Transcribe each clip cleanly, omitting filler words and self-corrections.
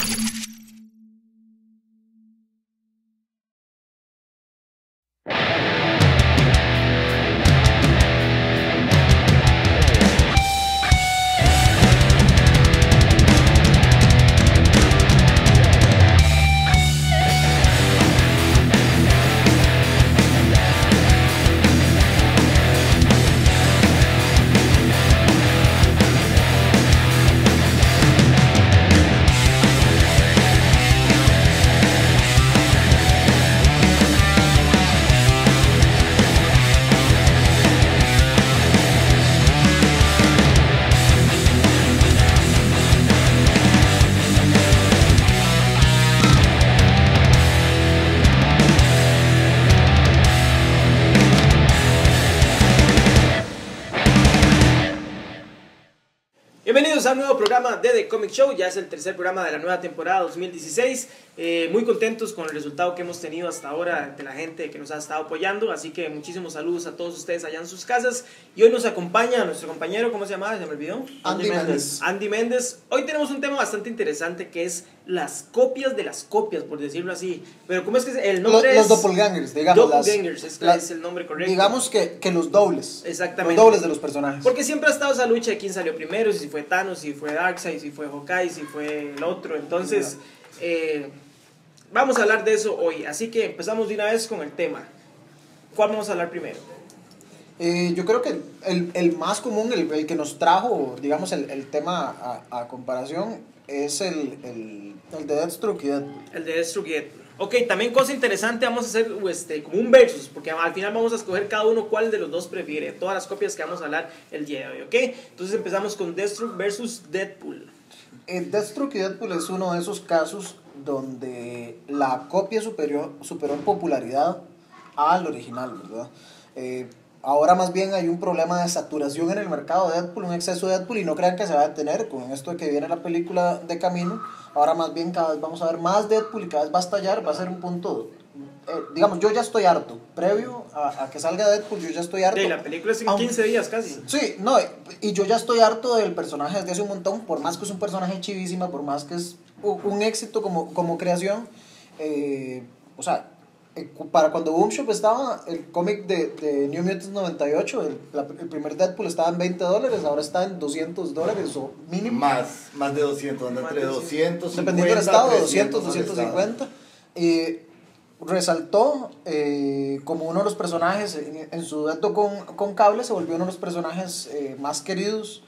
Bienvenidos a un nuevo programa de The Comic Show, ya es el tercer programa de la nueva temporada 2016. Muy contentos con el resultado que hemos tenido hasta ahora de la gente que nos ha estado apoyando, así que muchísimos saludos a todos ustedes allá en sus casas. Y hoy nos acompaña nuestro compañero, ¿cómo se llama? ¿Se me olvidó? Andy Méndez. Andy Méndez. Hoy tenemos un tema bastante interesante que es las copias de las copias, por decirlo así. Pero ¿cómo es que el nombre los doppelgangers, digamos. Doppelgangers, es el nombre correcto. Digamos que los dobles. Exactamente. Los dobles de los personajes. Porque siempre ha estado esa lucha de quién salió primero, si fue Thanos, si fue Darkseid, si fue Hawkeye, si fue el otro. Entonces, vamos a hablar de eso hoy. Así que empezamos de una vez con el tema. ¿Cuál vamos a hablar primero? Yo creo que el más común, el que nos trajo, digamos, el tema a comparación es el de Deathstroke y Deadpool. El de Deathstroke y Deadpool. Ok, también cosa interesante, vamos a hacer como un versus, porque al final vamos a escoger cada uno cuál de los dos prefiere, todas las copias que vamos a hablar el día de hoy, ¿ok? Entonces empezamos con Deathstroke versus Deadpool. Deathstroke y Deadpool es uno de esos casos donde la copia superó en popularidad al original, ¿verdad? Ahora más bien hay un problema de saturación en el mercado de Deadpool, un exceso de Deadpool, y no crean que se va a detener con esto de que viene la película de camino. Ahora más bien cada vez vamos a ver más Deadpool y cada vez va a estallar, va a ser un punto... digamos, yo ya estoy harto. Previo a que salga Deadpool, yo ya estoy harto. Sí, la película es en 15 días casi. Sí, no, y yo ya estoy harto del personaje desde hace un montón, por más que es un personaje chivísima, por más que es un éxito como creación. O sea, para cuando Boom Shop estaba, el cómic de New Mutants 98, el primer Deadpool estaba en $20, ahora está en $200 o mínimo. Más de 200, anda entre 200, dependiendo del estado, 200, 250. Resaltó como uno de los personajes, en su dueto con Cable, se volvió uno de los personajes más queridos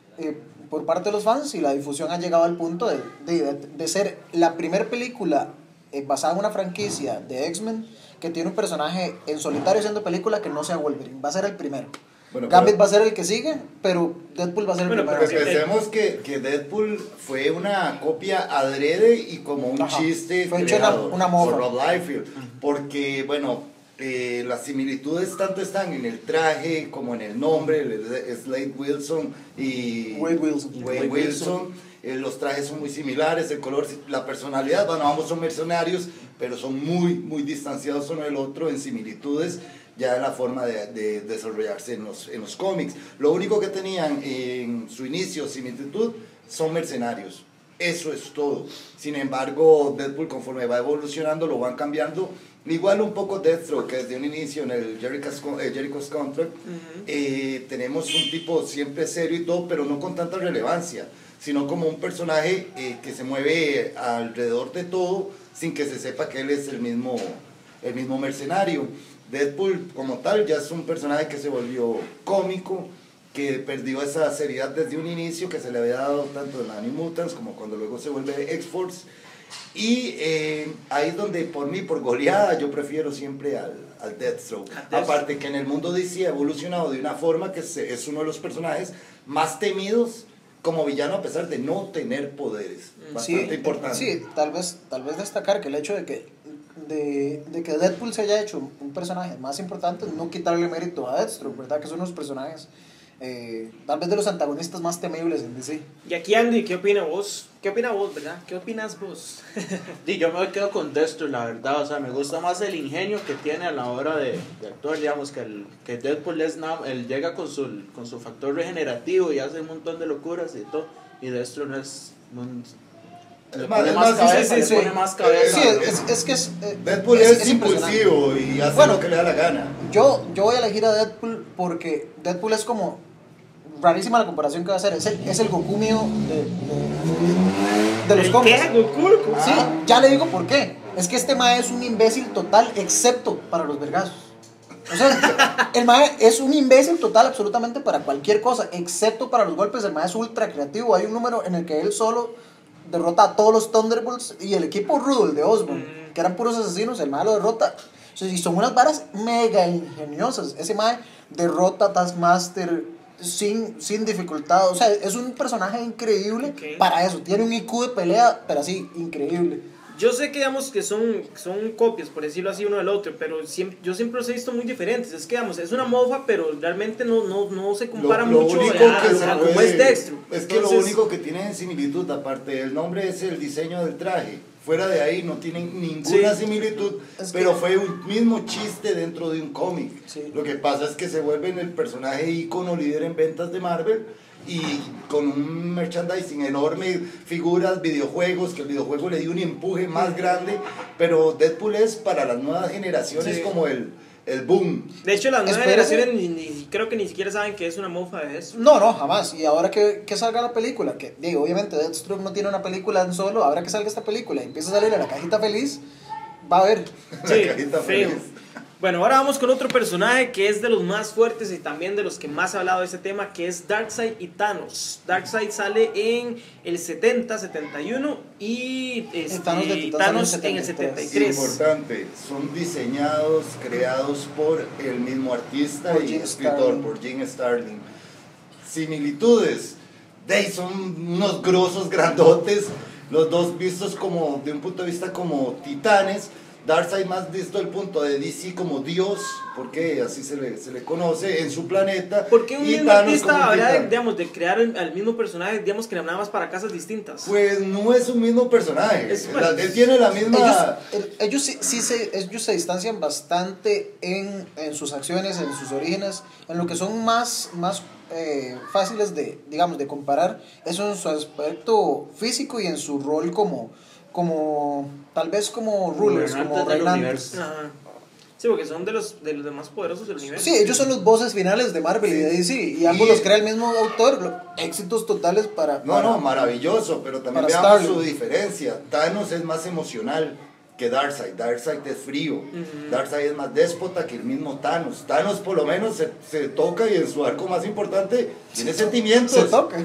por parte de los fans, y la difusión ha llegado al punto de ser la primera película basada en una franquicia de X-Men que tiene un personaje en solitario haciendo película que no sea Wolverine. Va a ser el primero. Bueno, Gambit va a ser el que sigue, pero Deadpool va a ser el primero. Pero pensemos que Deadpool fue una copia adrede y como un chiste fue creado una mofa por Rob Liefeld, porque bueno, las similitudes tanto están en el traje como en el nombre, Slade Wilson y Wade Wilson. Los trajes son muy similares, el color, la personalidad, bueno, ambos son mercenarios, pero son muy distanciados uno del otro en similitudes, ya en la forma de desarrollarse en los cómics. Lo único que tenían en su inicio, similitud, son mercenarios. Eso es todo. Sin embargo, Deadpool, conforme va evolucionando, lo van cambiando. Igual un poco Deathstroke, que desde un inicio en el Jericho's Contract, tenemos un tipo siempre serio y todo, pero no con tanta relevancia, sino como un personaje que se mueve alrededor de todo sin que se sepa que él es el mismo mercenario. Deadpool como tal ya es un personaje que se volvió cómico, que perdió esa seriedad desde un inicio que se le había dado tanto en la New Mutants como cuando luego se vuelve X-Force. Y ahí es donde por goleada yo prefiero siempre al Deathstroke. Aparte que en el mundo DC ha evolucionado de una forma que es uno de los personajes más temidos como villano, a pesar de no tener poderes. Bastante importante. Sí, tal vez destacar que el hecho de que Deadpool se haya hecho un personaje más importante, no quitarle mérito a Deathstroke, ¿verdad? Que son unos personajes tal vez de los antagonistas más temibles en DC. Y aquí, Andy, ¿qué opinas vos? ¿Qué opinas vos, verdad? ¿Qué opinas vos? Yo me quedo con Deathstroke, la verdad. O sea, me gusta más el ingenio que tiene a la hora de actuar. Digamos que Deadpool él llega con su factor regenerativo y hace un montón de locuras y todo. Y Deathstroke es Le pone más cabeza, le pone más cabeza. Sí, es que es... Deadpool es impulsivo y hace lo que le da la gana. Yo voy a elegir a Deadpool porque Deadpool es como... Rarísima la comparación que va a hacer. Es el Goku mío de los cómics. ¿Qué? ¿Goku? Sí, ya le digo por qué. Es que este mae es un imbécil total, excepto para los vergazos. O sea, el mae es un imbécil total absolutamente para cualquier cosa, excepto para los golpes. El mae es ultra creativo. Hay un número en el que él solo derrota a todos los Thunderbolts y el equipo Rudol de Osborn, que eran puros asesinos, el mae lo derrota. O sea, y son unas varas mega ingeniosas. Ese mae derrota a Taskmaster sin dificultad. O sea, es un personaje increíble para eso. Tiene un IQ de pelea, pero así, increíble. Yo sé que, digamos, que son copias, por decirlo así, uno del otro, pero yo siempre los he visto muy diferentes. Es que, digamos, es una mofa, pero realmente no se compara mucho como es Dextro. Es que entonces, lo único que tiene en similitud, aparte del nombre, es el diseño del traje. Fuera de ahí no tienen ninguna similitud, pero fue un mismo chiste dentro de un cómic. Sí. Lo que pasa es que se vuelven el personaje ícono líder en ventas de Marvel y con un merchandising enorme, figuras, videojuegos, que el videojuego le dio un empuje más grande, pero Deadpool es para las nuevas generaciones como el boom. De hecho, las nuevas generaciones creo que ni siquiera saben que es una mofa de eso. No, jamás. Y ahora que salga la película, que digo, obviamente Deathstroke no tiene una película en solo, ahora que salga esta película y empieza a salir en la cajita feliz, va a ver. Sí, la cajita feliz. Bueno, ahora vamos con otro personaje que es de los más fuertes y también de los que más ha hablado de este tema, que es Darkseid y Thanos. Darkseid sale en el 70, 71 y Thanos en el 73. Importante, son diseñados, creados por el mismo artista y escritor, por Jim Starlin. Similitudes, son unos grosos grandotes, los dos vistos como de un punto de vista como titanes. Darkseid más visto el punto de DC como Dios, porque así se le conoce en su planeta. Porque un mismo artista habría digamos, de crear al mismo personaje, digamos que nada más para casas distintas. Pues no es un mismo personaje. Él tiene la misma. Ellos se distancian bastante en sus acciones, en sus orígenes, en lo que son más fáciles de comparar. Eso en su aspecto físico y en su rol como tal vez como rulers, como reinantes. Sí, porque son de los más poderosos del universo. Sí, ellos son los bosses finales de Marvel y de DC, y ambos los crea el mismo autor. Éxitos totales para maravilloso, pero también veamos su diferencia. Thanos es más emocional que Darkseid. Darkseid es frío. Darkseid es más déspota que el mismo Thanos. Thanos por lo menos se toca y en su arco más importante tiene sentimientos. Se toca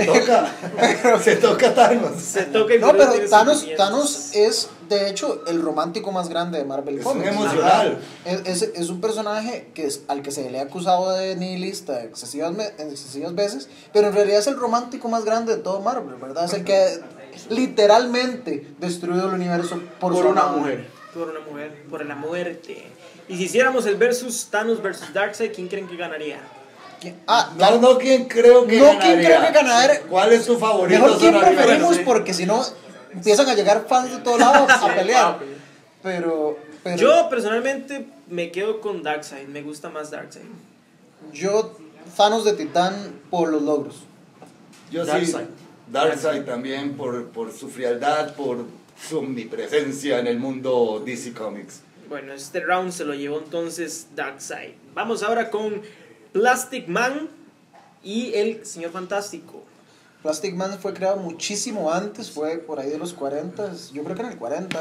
Thanos. No, pero Thanos es de hecho el romántico más grande de Marvel Comics. Es emocional. Es un personaje al que se le ha acusado de nihilista excesivas veces, pero en realidad es el romántico más grande de todo Marvel, ¿verdad? Es el que literalmente destruido el universo por una mujer. Por la muerte. Y si hiciéramos el versus Thanos versus Darkseid, ¿quién creen que ganaría? ¿Quién creo que ganaría? ¿Cuál es tu favorito? Mejor quién preferimos, porque si no empiezan a llegar fans de todos lados a pelear. Pero yo personalmente me quedo con Darkseid, me gusta más Darkseid. Yo Thanos de Titán por los logros. Yo Darkseid. Darkseid también por su frialdad, por su omnipresencia en el mundo DC Comics. Bueno, este round se lo llevó entonces Darkseid. Vamos ahora con Plastic Man y el Señor Fantástico. Plastic Man fue creado muchísimo antes, fue por ahí de los 40, yo creo que en el 40.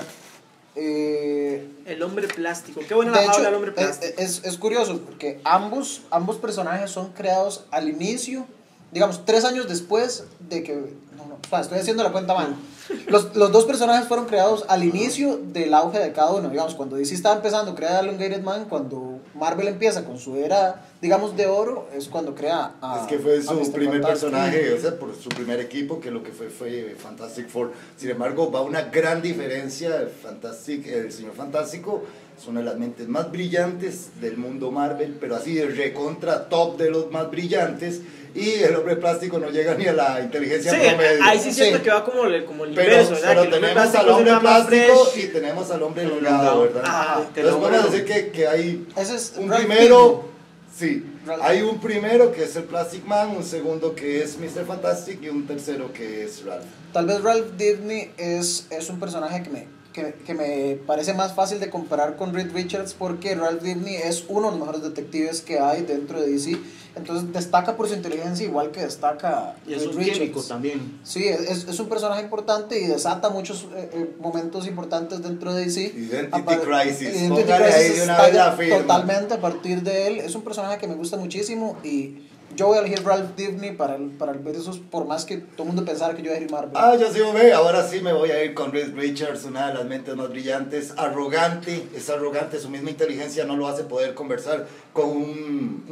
El hombre plástico, qué buena la palabra del hombre plástico. Es curioso porque ambos personajes son creados al inicio, digamos 3 años después de que estoy haciendo la cuenta mal. Los dos personajes fueron creados al inicio del auge de cada uno. Digamos, cuando DC estaba empezando, crea a Elongated Man. Cuando Marvel empieza con su era, digamos, de oro, es cuando crea a... Es que fue su primer personaje, o sea, por su primer equipo, que lo que fue Fantastic Four. Sin embargo, va una gran diferencia. El Señor Fantástico es una de las mentes más brillantes del mundo Marvel, pero así de recontra top de los más brillantes. Y el hombre plástico no llega ni a la inteligencia promedio. Ahí sí siento que va como el inverso, ¿verdad? Pero tenemos al hombre plástico y tenemos al hombre elongado, ¿verdad? Entonces podemos decir que hay un primero Sí, hay un primero que es el Plastic Man, un segundo que es Mr. Fantastic y un tercero que es Ralph. Tal vez Ralph Dibny es un personaje que me parece más fácil de comparar con Reed Richards, porque Ralph Dibny es uno de los mejores detectives que hay dentro de DC. Entonces destaca por su inteligencia igual que destaca y es un Richards. químico también. Sí, es un personaje importante y desata muchos momentos importantes dentro de DC. Identity Crisis. Identity Póngale ahí Crisis de una vez la está firma. totalmente a partir de él. Es un personaje que me gusta muchísimo y yo voy a elegir Ralph Dibny para el versus, por más que todo el mundo pensara que yo iba a elegir Marvel. Ah, yo sí, ve, ahora sí me voy a ir con Reed Richards, una de las mentes más brillantes, arrogante, es arrogante, su misma inteligencia no lo hace poder conversar con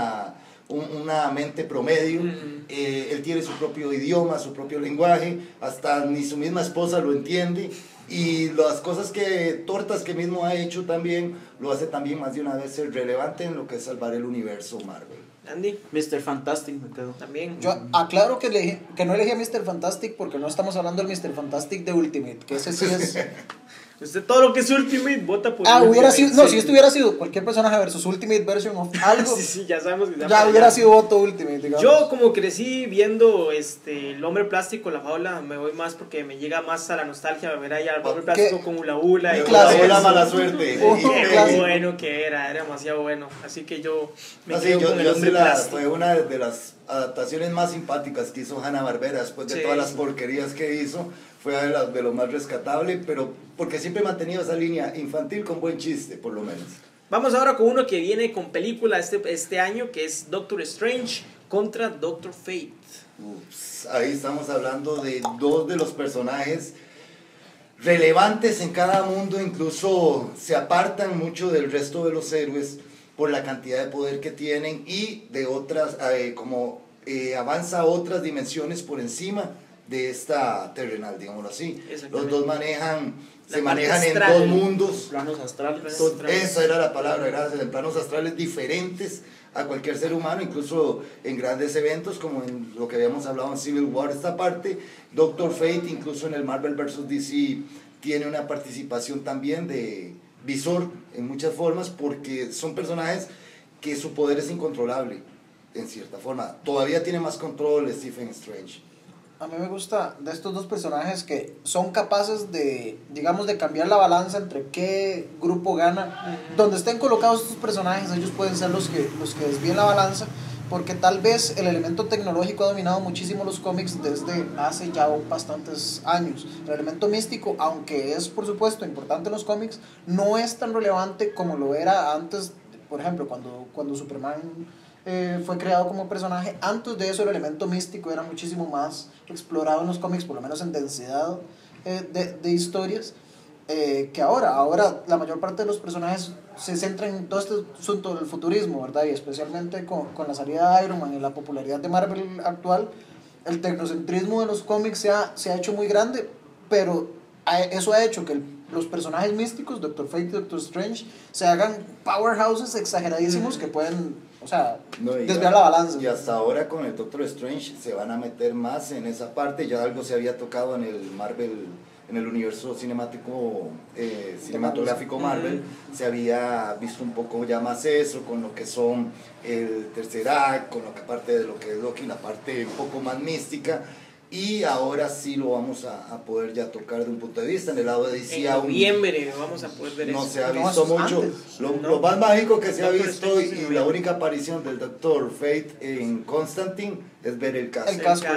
una mente promedio. Él tiene su propio idioma, su propio lenguaje, hasta ni su misma esposa lo entiende, y las cosas tortas que mismo ha hecho también, lo hace también más de una vez ser relevante en lo que es salvar el universo Marvel. Andy. Mr. Fantastic me quedo. También. Yo aclaro que no elegí a Mr. Fantastic porque no estamos hablando del Mr. Fantastic de Ultimate, que ese sí es... Usted todo lo que es Ultimate vota por hubiera Ultimate. sido, no, si esto hubiera sido cualquier personaje versus Ultimate version of algo, sí, ya sabemos que ya hubiera sido voto Ultimate, digamos. Yo como crecí viendo el hombre plástico, la fábula, me voy más porque me llega más a la nostalgia ver allá al hombre plástico con Ula Ula y Ula Ula mala suerte. Qué bueno que era demasiado bueno. Así que yo me quedo con el hombre plástico. Fue una de las adaptaciones más simpáticas que hizo Hanna-Barbera después de todas las porquerías que hizo. Fue de lo más rescatable, pero porque siempre he mantenido esa línea infantil con buen chiste, por lo menos. Vamos ahora con uno que viene con película este año, que es Doctor Strange contra Doctor Fate. Ahí estamos hablando de dos de los personajes relevantes en cada mundo, incluso se apartan mucho del resto de los héroes por la cantidad de poder que tienen y de otras, avanza a otras dimensiones por encima de esta terrenal, digámoslo así. Los dos se manejan en dos mundos. Planos astrales. Esa era la palabra, gracias. En planos astrales diferentes a cualquier ser humano, incluso en grandes eventos, como en lo que habíamos hablado en Civil War, esta parte. Doctor Fate, incluso en el Marvel vs. DC, tiene una participación también de visor en muchas formas, porque son personajes que su poder es incontrolable, en cierta forma. Todavía tiene más control Stephen Strange. A mí me gusta de estos dos personajes que son capaces de, digamos, de cambiar la balanza entre qué grupo gana. Donde estén colocados estos personajes, ellos pueden ser los que desvíen la balanza, porque tal vez el elemento tecnológico ha dominado muchísimo los cómics desde hace ya bastantes años. El elemento místico, aunque es por supuesto importante en los cómics, no es tan relevante como lo era antes. Por ejemplo, cuando Superman fue creado como personaje, antes de eso el elemento místico era muchísimo más explorado en los cómics, por lo menos en densidad de historias, que ahora la mayor parte de los personajes se centran en todo este asunto del futurismo, ¿verdad? Y especialmente con la salida de Iron Man y la popularidad de Marvel actual, el tecnocentrismo de los cómics se ha hecho muy grande, pero eso ha hecho que los personajes místicos, Doctor Fate y Doctor Strange, se hagan powerhouses exageradísimos que pueden, desviar la balanza. Y hasta ahora con el Doctor Strange se van a meter más en esa parte. Ya algo se había tocado en el Marvel, en el universo cinematográfico Marvel. Se había visto un poco ya más eso, con lo que son el tercer acto, con lo que parte de lo que es Loki, la parte un poco más mística. Y ahora sí lo vamos a poder ya tocar de un punto de vista. En el lado de DC en noviembre vamos a poder ver no eso. Se ha visto mucho. Lo más mágico que se ha visto y la única aparición del Doctor Fate en Constantine es ver el casco. El casco.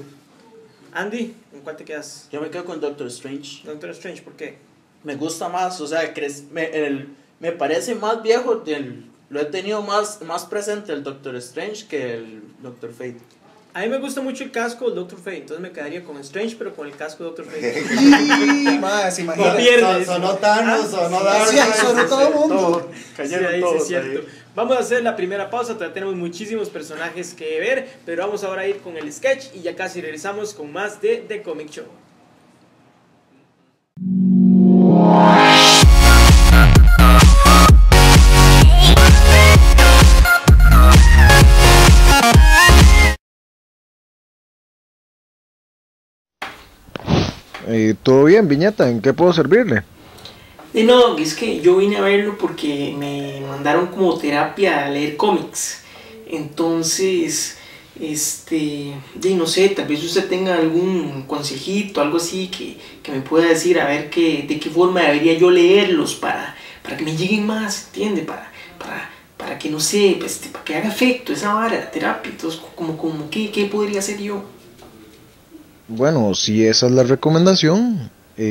Andy, ¿en cuál te quedas? Yo me quedo con Doctor Strange. Doctor Strange, ¿por qué? Me gusta más, o sea, me parece más viejo, lo he tenido más presente el Doctor Strange que el Doctor Fate. A mí me gusta mucho el casco del Doctor Fate, entonces me quedaría con Strange, pero con el casco de Doctor Fate. Más, imagínate. No pierdes. Sonó Thanos, sonó Dark. Sí, sonó todo el mundo. Cayeron todos, es cierto. Vamos a hacer la primera pausa, todavía tenemos muchísimos personajes que ver, pero vamos ahora a ir con el sketch y ya casi regresamos con más de The Comic Show. ¿Todo bien, Viñeta? ¿En qué puedo servirle? No, es que yo vine a verlo porque me mandaron como terapia a leer cómics. Entonces, no sé, tal vez usted tenga algún consejito, algo así que me pueda decir a ver de qué forma debería yo leerlos para que me lleguen más, ¿entiende? Para que no sé, para que haga efecto esa vara, la terapia. Entonces, como ¿qué podría hacer yo? Bueno, si esa es la recomendación,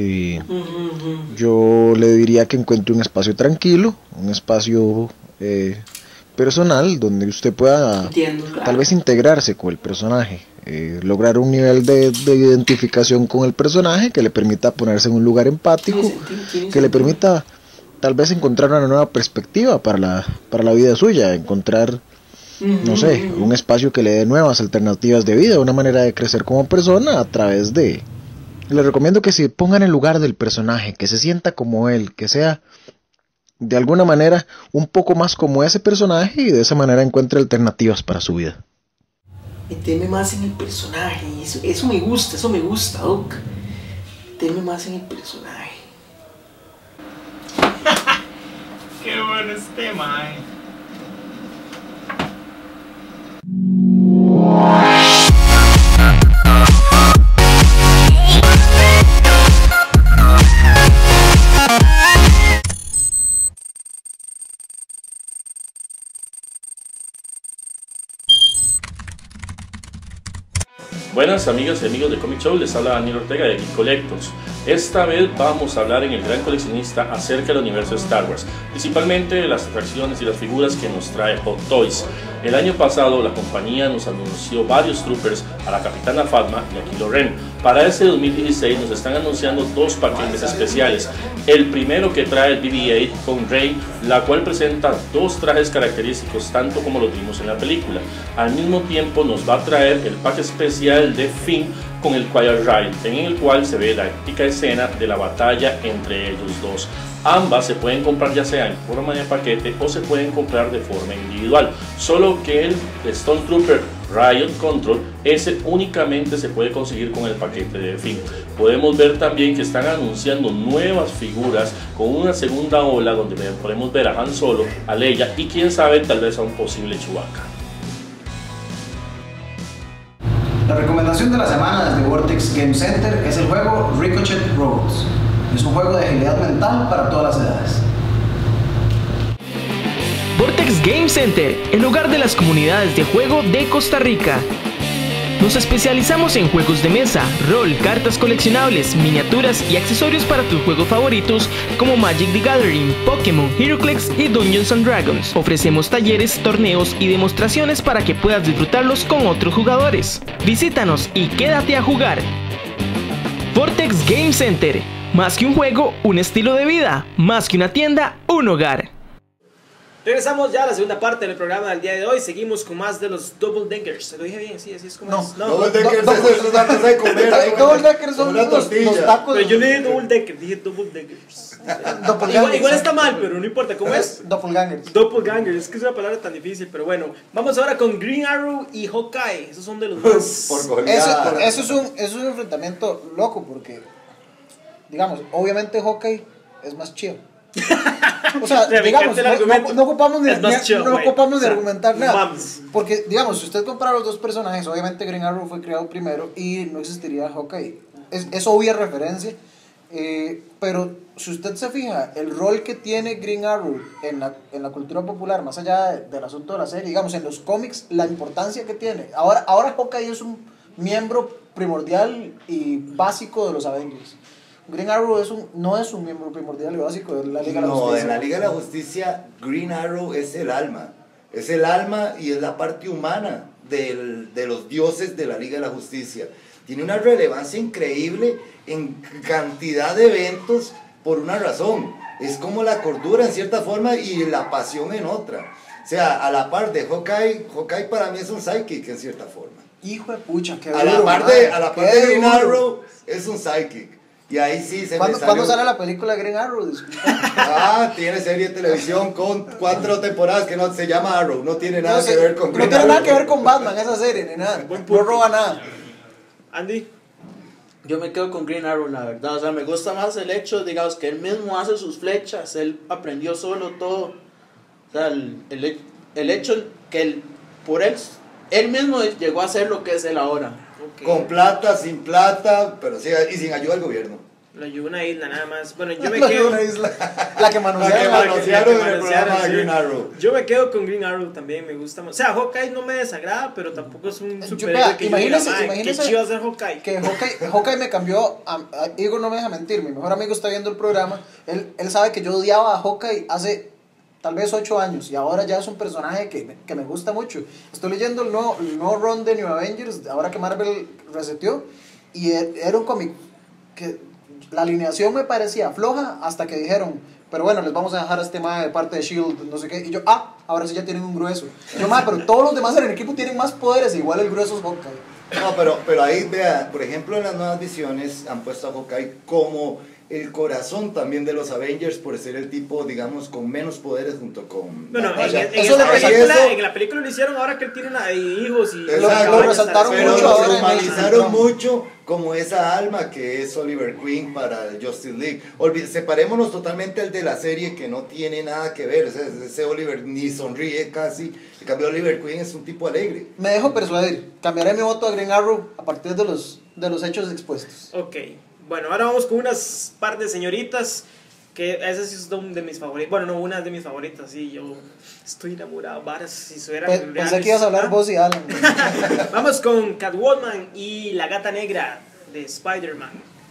yo le diría que encuentre un espacio tranquilo, un espacio personal donde usted pueda tal vez integrarse con el personaje, lograr un nivel de identificación con el personaje que le permita ponerse en un lugar empático, que le permita tal vez encontrar una nueva perspectiva para la vida suya, encontrar, no sé, un espacio que le dé nuevas alternativas de vida, una manera de crecer como persona a través de... Le recomiendo que se ponga en el lugar del personaje, que se sienta como él, que sea de alguna manera un poco más como ese personaje y de esa manera encuentre alternativas para su vida. Meterme más en el personaje, eso me gusta, Doc. Meterme más en el personaje. Qué bueno mae. Buenas amigas y amigos de Comic Show, les habla Daniel Ortega de Geek Collectors. Esta vez vamos a hablar en El Gran Coleccionista acerca del universo de Star Wars, principalmente de las atracciones y las figuras que nos trae Hot Toys. El año pasado la compañía nos anunció varios troopers, a la Capitana Phasma y a Kylo Ren. Para este 2016 nos están anunciando dos paquetes especiales. El primero que trae el BB-8 con Rey, la cual presenta dos trajes característicos tanto como los vimos en la película. Al mismo tiempo nos va a traer el pack especial de Finn con el Quiet Riot, en el cual se ve la épica escena de la batalla entre ellos dos. Ambas se pueden comprar ya sea en forma de paquete o se pueden comprar de forma individual, solo que el Stormtrooper Riot Control, ese únicamente se puede conseguir con el paquete de Finn. Podemos ver también que están anunciando nuevas figuras con una segunda ola donde podemos ver a Han Solo, a Leia y quién sabe tal vez a un posible Chewbacca. La recomendación de la semana desde Vortex Game Center es el juego Ricochet Robots. Es un juego de agilidad mental para todas las edades. Vortex Game Center, el lugar de las comunidades de juego de Costa Rica. Nos especializamos en juegos de mesa, rol, cartas coleccionables, miniaturas y accesorios para tus juegos favoritos como Magic the Gathering, Pokémon, HeroClix y Dungeons & Dragons. Ofrecemos talleres, torneos y demostraciones para que puedas disfrutarlos con otros jugadores. Visítanos y quédate a jugar. Vortex Game Center, más que un juego, un estilo de vida, más que una tienda, un hogar. Regresamos ya a la segunda parte del programa del día de hoy. Seguimos con más de los Double Deckers. ¿Se lo dije bien? Sí, así es como No, es. Double Deckers es una cosa de comer. Double Deckers son una los tortilla. tacos. Pero yo le dije Double Decker, dije Double Deckers. Igual está mal, pero no importa. ¿Cómo es? Doppelgangers. Doppelganger, es que es una palabra tan difícil, pero bueno. Vamos ahora con Green Arrow y Hawkeye. Esos son de los más... Por goleada. Eso es un enfrentamiento loco porque, digamos, obviamente Hawkeye es más chido. O sea, digamos, no ocupamos ni argumentar nada. Porque, digamos, si usted compara los dos personajes, obviamente Green Arrow fue creado primero y no existiría Hawkeye. Es obvia referencia. Pero si usted se fija, el rol que tiene Green Arrow en la cultura popular, más allá del asunto de la serie, digamos, en los cómics, la importancia que tiene. Ahora Hawkeye es un miembro primordial y básico de los Avengers. Green Arrow no es un miembro primordial y básico de la Liga de la Justicia. No, en la Liga de la Justicia, Green Arrow es el alma. Es el alma y es la parte humana de los dioses de la Liga de la Justicia. Tiene una relevancia increíble en cantidad de eventos por una razón. Es como la cordura en cierta forma y la pasión en otra. O sea, a la par de Hawkeye para mí es un psychic en cierta forma. Hijo de pucha, qué a la par de Green Arrow es un psychic. Y ahí sí se me salió. ¿Cuándo sale la película Green Arrow? Tiene serie de televisión con 4 temporadas que no se llama Arrow. No tiene nada que ver con Green Arrow. No tiene nada que ver con Batman esa serie, ni nada. No roba nada. Andy. Yo me quedo con Green Arrow, la verdad. O sea, me gusta más el hecho, digamos, que él mismo hace sus flechas, él aprendió solo todo. O sea, el hecho que por él mismo llegó a ser lo que es él ahora. Okay. Con plata, sin plata, pero sí, y sin ayuda del gobierno. Lo ayudó una isla nada más. Bueno, yo me Lo quedo... ayudó una isla. La que manosearon en el programa de sí. Green Arrow. Yo me quedo con Green Arrow también, me gusta más. O sea, Hawkeye no me desagrada, pero tampoco es un superhéroe que imagínese qué chido hacer Hawkeye. Que Hawkeye me cambió. Igor no me deja mentir, mi mejor amigo está viendo el programa. Él sabe que yo odiaba a Hawkeye hace tal vez 8 años y ahora ya es un personaje que me gusta mucho. Estoy leyendo el nuevo run de New Avengers, ahora que Marvel reseteó, y era un cómic que la alineación me parecía floja hasta que dijeron, pero bueno, les vamos a dejar a este mae de parte de S.H.I.E.L.D., no sé qué, y yo, ahora sí ya tienen un grueso. Y yo, pero todos los demás en el equipo tienen más poderes, igual el grueso es Hawkeye. No, pero ahí, vea, por ejemplo, en las nuevas visiones han puesto a Hawkeye como el corazón también de los Avengers por ser el tipo, digamos, con menos poderes junto con... Bueno, en la película lo hicieron ahora que él tiene hijos y... Lo resaltaron pero mucho. Lo humanizaron mucho como esa alma que es Oliver Queen para el Justice League. Separémonos totalmente el de la serie que no tiene nada que ver. Ese Oliver ni sonríe casi. En cambio, Oliver Queen es un tipo alegre. Me dejo persuadir. Cambiaré mi voto a Green Arrow a partir de los hechos expuestos. Ok. Bueno, ahora vamos con unas par de señoritas, que esas sí son de mis favoritas. Bueno, no, una de mis favoritas, sí, yo estoy enamorado, varas, si fueran Pensé que ibas a hablar vos y Alan. Vamos con Catwoman y la Gata Negra de Spider-Man.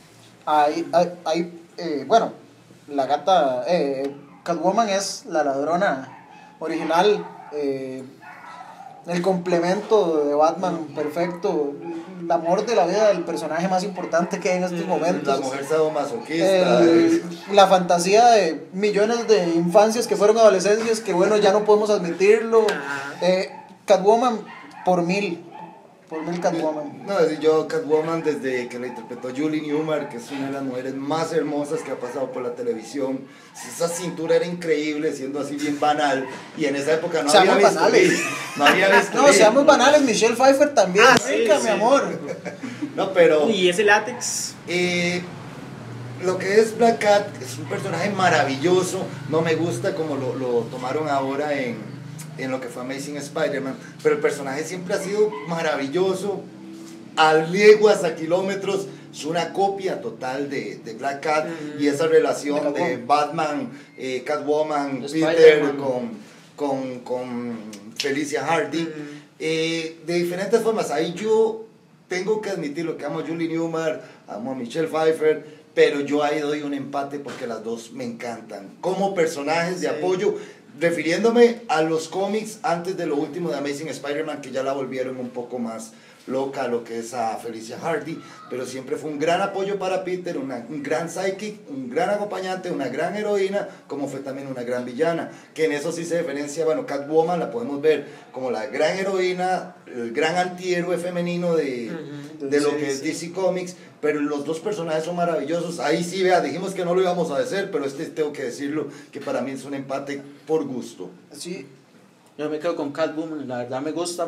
Bueno, la gata, Catwoman es la ladrona original, el complemento de Batman perfecto, el amor de la vida del personaje más importante que hay en estos momentos. La mujer sadomasoquista. La fantasía de millones de infancias que fueron adolescencias, que bueno, ya no podemos admitirlo. Catwoman por mil Catwoman. No, yo Catwoman desde que la interpretó Julie Newmar, que es una de las mujeres más hermosas que ha pasado por la televisión. Esa cintura era increíble, siendo así bien banal, y en esa época no había visto. No, seamos banales, Michelle Pfeiffer también, rica, mi amor. No, pero... ¿Y ese látex? Lo que es Black Cat es un personaje maravilloso. No me gusta como lo tomaron ahora en lo que fue Amazing Spider-Man, pero el personaje siempre ha sido maravilloso, a leguas, a kilómetros. Es una copia total de Black Cat, y esa relación de Batman, Catwoman, Peter con Felicia Hardy, de diferentes formas. Ahí yo tengo que admitir lo que amo a Julie Newmar, amo a Michelle Pfeiffer, pero yo ahí doy un empate porque las dos me encantan como personajes de apoyo, refiriéndome a los cómics antes de lo último de Amazing Spider-Man, que ya la volvieron un poco más loca, lo que es a Felicia Hardy, pero siempre fue un gran apoyo para Peter, un gran sidekick, un gran acompañante, una gran heroína, como fue también una gran villana, que en eso sí se diferencia. Bueno, Catwoman la podemos ver como la gran heroína, el gran antihéroe femenino de lo que es DC Comics, pero los dos personajes son maravillosos. Ahí sí, vea, dijimos que no lo íbamos a decir, pero tengo que decirlo, que para mí es un empate por gusto. Sí. Yo me quedo con Catwoman, la verdad me gusta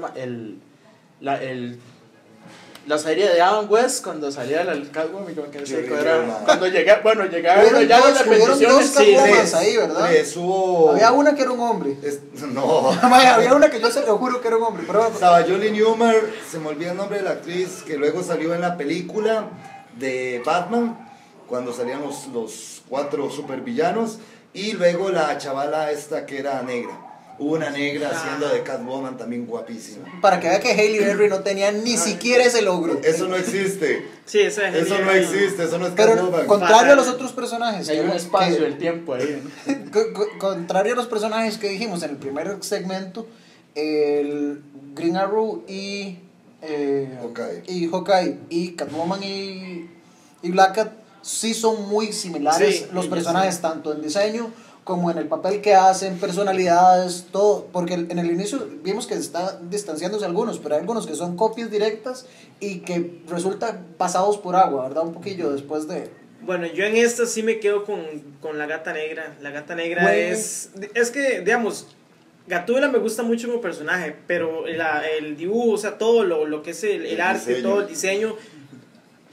la serie de Adam West cuando salía el Catwoman, cuando llegaron ya las repeticiones, ahí, ¿verdad? Había una que era un hombre. No. Había una que yo se lo juro que era un hombre. Pero... Estaba Julie Newmar, se me olvida el nombre de la actriz, que luego salió en la película de Batman, cuando salían los 4 supervillanos, y luego la chavala esta que era negra. Hubo una negra haciendo de Catwoman también guapísima. Para que vea que Halle Berry no tenía ni siquiera ese logro. Eso no existe. Sí, eso no existe, eso no es Catwoman. Pero contrario a los otros personajes. Hay un espacio del tiempo ahí. Contrario a los personajes que dijimos en el primer segmento, el Green Arrow y Hawkeye y Catwoman y Black Cat sí son muy similares, los personajes, tanto en diseño como en el papel que hacen, personalidades, todo, porque en el inicio vimos que están distanciándose algunos, pero hay algunos que son copias directas y que resultan pasados por agua, ¿verdad? Un poquillo después de... Bueno, yo en esta sí me quedo con la Gata Negra. La Gata Negra es que, digamos, Gatúbela me gusta mucho como personaje, pero el dibujo, o sea, todo lo que es el arte, todo el diseño,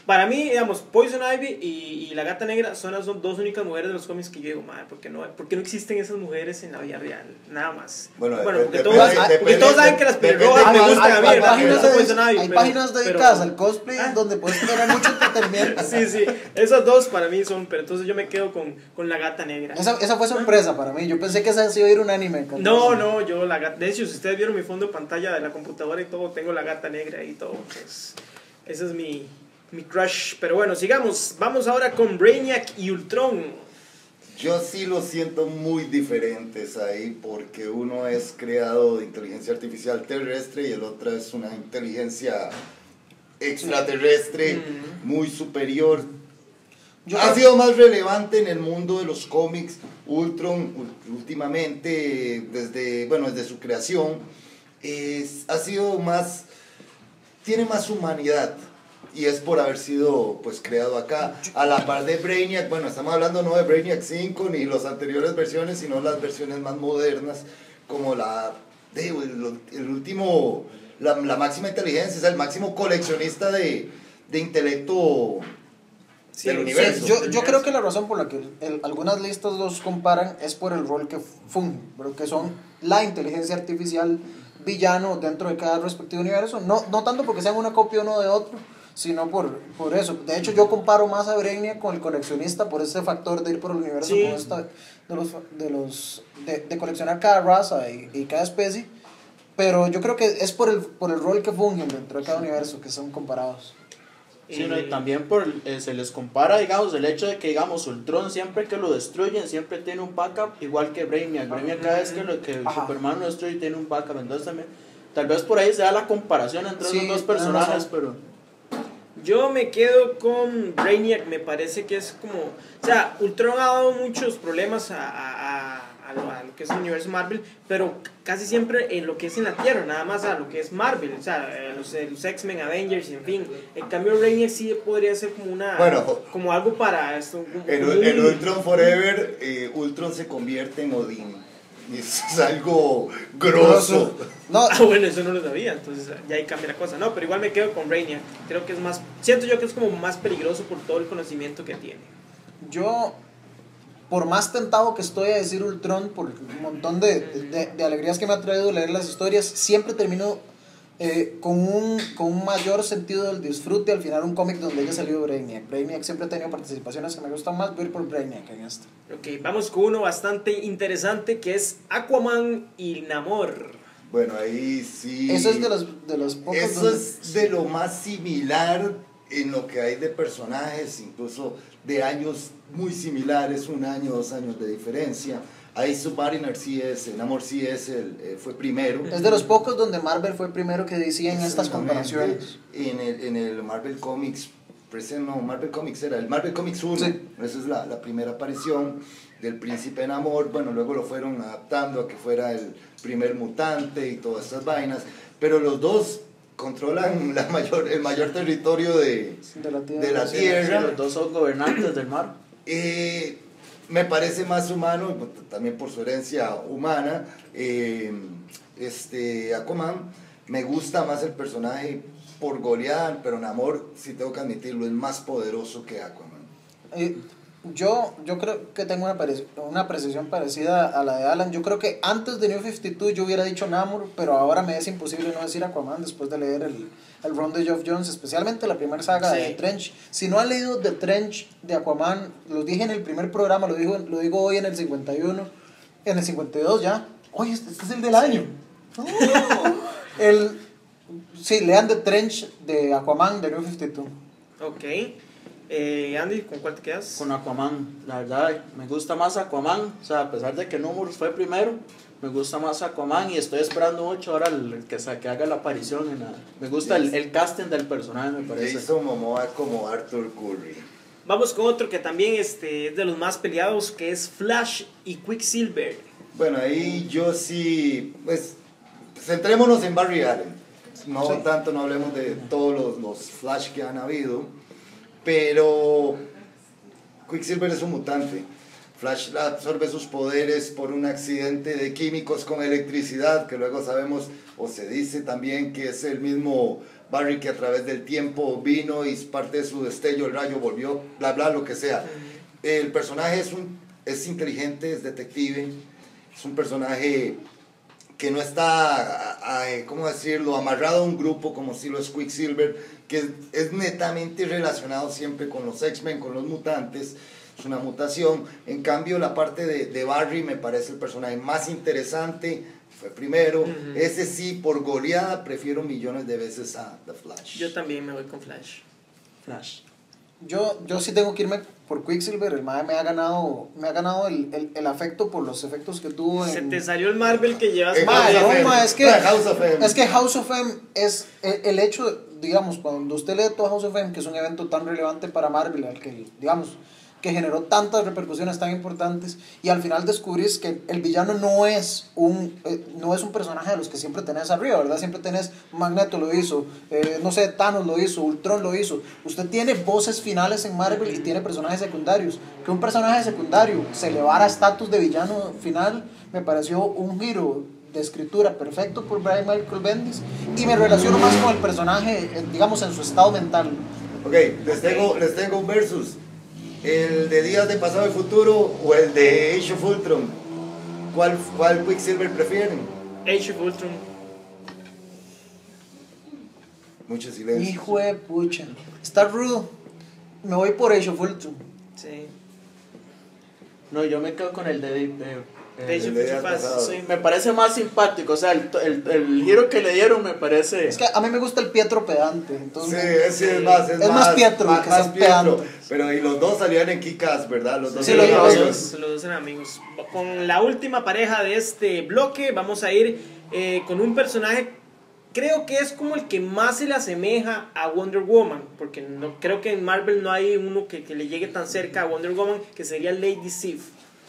Para mí, digamos, Poison Ivy y la Gata Negra son las dos únicas mujeres de los cómics que yo digo, madre, ¿por qué no existen esas mujeres en la vida real? Nada más. Bueno, porque todos saben que las pelirrojas me gustan a mí, ¿verdad? Hay páginas dedicadas al cosplay donde puedes tener mucho entretenimiento. Sí, esas dos para mí son, pero entonces yo me quedo con la Gata Negra. Esa fue sorpresa para mí, yo pensé que esa se iba a ir un anime. No, yo la Gata, de hecho, si ustedes vieron mi fondo de pantalla de la computadora y todo, tengo la Gata Negra y todo, pues, ese es mi crush. Pero bueno, sigamos. Vamos ahora con Brainiac y Ultron. Yo sí lo siento muy diferentes ahí, porque uno es creado de inteligencia artificial terrestre y el otro es una inteligencia extraterrestre muy superior. Ha sido más relevante en el mundo de los cómics Ultron últimamente, desde su creación, ha sido más, tiene más humanidad. Y es por haber sido pues creado acá, a la par de Brainiac. Bueno, estamos hablando no de Brainiac 5 ni las anteriores versiones, sino las versiones más modernas, como la máxima inteligencia, o sea, el máximo coleccionista de intelecto del universo. Yo creo que la razón por la que algunas listas los comparan es por el rol que fungen, pero que son la inteligencia artificial villano dentro de cada respectivo universo, no tanto porque sean una copia uno de otro, sino por eso. De hecho, yo comparo más a Brainiac con el coleccionista por ese factor de ir por el universo, de coleccionar cada raza y cada especie. Pero yo creo que es por el rol que fungen dentro de cada universo que son comparados. Sí, no, y también se les compara, digamos, el hecho de que, digamos, Ultron siempre que lo destruyen siempre tiene un backup, igual que Brainiac. Brainiac cada vez que Superman lo destruye tiene un backup. Entonces también, tal vez por ahí se da la comparación entre esos dos personajes, pero... Yo me quedo con Brainiac, me parece que es como... O sea, Ultron ha dado muchos problemas a lo que es el universo Marvel, pero casi siempre en lo que es en la Tierra, nada más a lo que es Marvel, o sea, los X-Men, Avengers, en fin. En cambio, Brainiac sí podría ser como como algo para esto. En Ultron Forever, Ultron se convierte en Odín. Y eso es algo grosso. No. Bueno, eso no lo sabía, entonces ya ahí cambia la cosa. No, pero igual me quedo con Brainiac. Creo que es más, siento yo que es como más peligroso por todo el conocimiento que tiene. Yo, por más tentado que estoy a decir Ultron, por un montón de alegrías que me ha traído leer las historias, siempre termino con un mayor sentido del disfrute al final un cómic donde haya salido Brainiac. Brainiac siempre ha tenido participaciones que me gustan más, voy a ir por Brainiac en este. Ok, vamos con uno bastante interesante que es Aquaman y Namor. Bueno, ahí sí. Eso es de los pocos. Eso es de lo más similar en lo que hay de personajes, incluso de años muy similares, 1 año, 2 años de diferencia. Ahí Submariner sí es, Namor sí es fue primero. Es de los pocos donde Marvel fue primero que decía en estas comparaciones. En el Marvel Comics, Marvel Comics era el Marvel Comics 1, sí. Esa es la primera aparición del príncipe Namor. Bueno, luego lo fueron adaptando a que fuera el primer mutante y todas estas vainas, pero los dos controlan el mayor territorio de la Tierra. Sí, los dos son gobernantes del mar. Me parece más humano, también por su herencia humana, Aquaman. Me gusta más el personaje por goleada, pero Namor, si tengo que admitirlo, es más poderoso que Aquaman. Yo creo que tengo una precisión parecida a la de Alan. Yo creo que antes de New 52 yo hubiera dicho Namor, pero ahora me es imposible no decir Aquaman después de leer el run de Geoff Johns, especialmente la primera saga de Trench. Si no han leído The Trench de Aquaman, lo dije en el primer programa, lo digo hoy en el 51, en el 52 ya. Oye, este es el del año. Sí, lean The Trench de Aquaman de New 52. Ok. Andy, ¿con cuál te quedas? Con Aquaman, la verdad, me gusta más Aquaman, o sea, a pesar de que Namor fue primero, me gusta más Aquaman y estoy esperando mucho ahora que haga la aparición. Me gusta el casting del personaje, me parece. Jason Momoa como Arthur Curry. Vamos con otro que también es de los más peleados, que es Flash y Quicksilver. Bueno, ahí yo sí, pues, centrémonos en Barry Allen. No tanto, no hablemos de todos los Flash que han habido. Pero Quicksilver es un mutante. Flash absorbe sus poderes por un accidente de químicos con electricidad, que luego sabemos, o se dice también, que es el mismo Barry que a través del tiempo vino y parte de su destello, el rayo volvió, bla bla, lo que sea. El personaje es inteligente, es detective, es un personaje que no está, ¿cómo decirlo?, amarrado a un grupo como si lo es Quicksilver, que es netamente relacionado siempre con los X-Men, con los mutantes. Es una mutación. En cambio, la parte de Barry me parece el personaje más interesante. Fue primero. Ese sí, por goleada, prefiero millones de veces a The Flash. Yo también me voy con Flash. Yo sí tengo que irme por Quicksilver. El mae me ha ganado el afecto por los efectos que tuvo en... Se te salió el Marvel que llevas. Es que House of M es el hecho, digamos, cuando usted lee todo House of M, que es un evento tan relevante para Marvel, al que, digamos, que generó tantas repercusiones tan importantes, y al final descubrís que el villano no es un personaje de los que siempre tenés arriba, ¿verdad? Siempre tenés Magneto lo hizo, no sé, Thanos lo hizo, Ultron lo hizo. Usted tiene voces finales en Marvel y tiene personajes secundarios. Que un personaje secundario se elevara a estatus de villano final me pareció un giro de escritura perfecto por Brian Michael Bendis, y me relaciono más con el personaje, digamos, en su estado mental. Ok, les tengo un versus. ¿El de Días de Pasado y Futuro o el de Age of Ultron? ¿Cuál Quicksilver prefieren? Age of Ultron. Mucho silencio. Hijo de pucha. Está rudo. Me voy por Age of Ultron. Sí. No, yo me quedo con el de Sí. Me parece más simpático, o sea, el giro que le dieron me parece... Es que a mí me gusta el Pietro pedante, entonces... Sí, es más Pietro que más sea pedante. Pero y los dos salían en Kick-Ass, ¿verdad? Los dos Sí, los dos eran amigos. Con la última pareja de este bloque vamos a ir con un personaje, creo que es como el que más se le asemeja a Wonder Woman, porque no, creo que en Marvel no hay uno que le llegue tan cerca a Wonder Woman, que sería Lady Sif.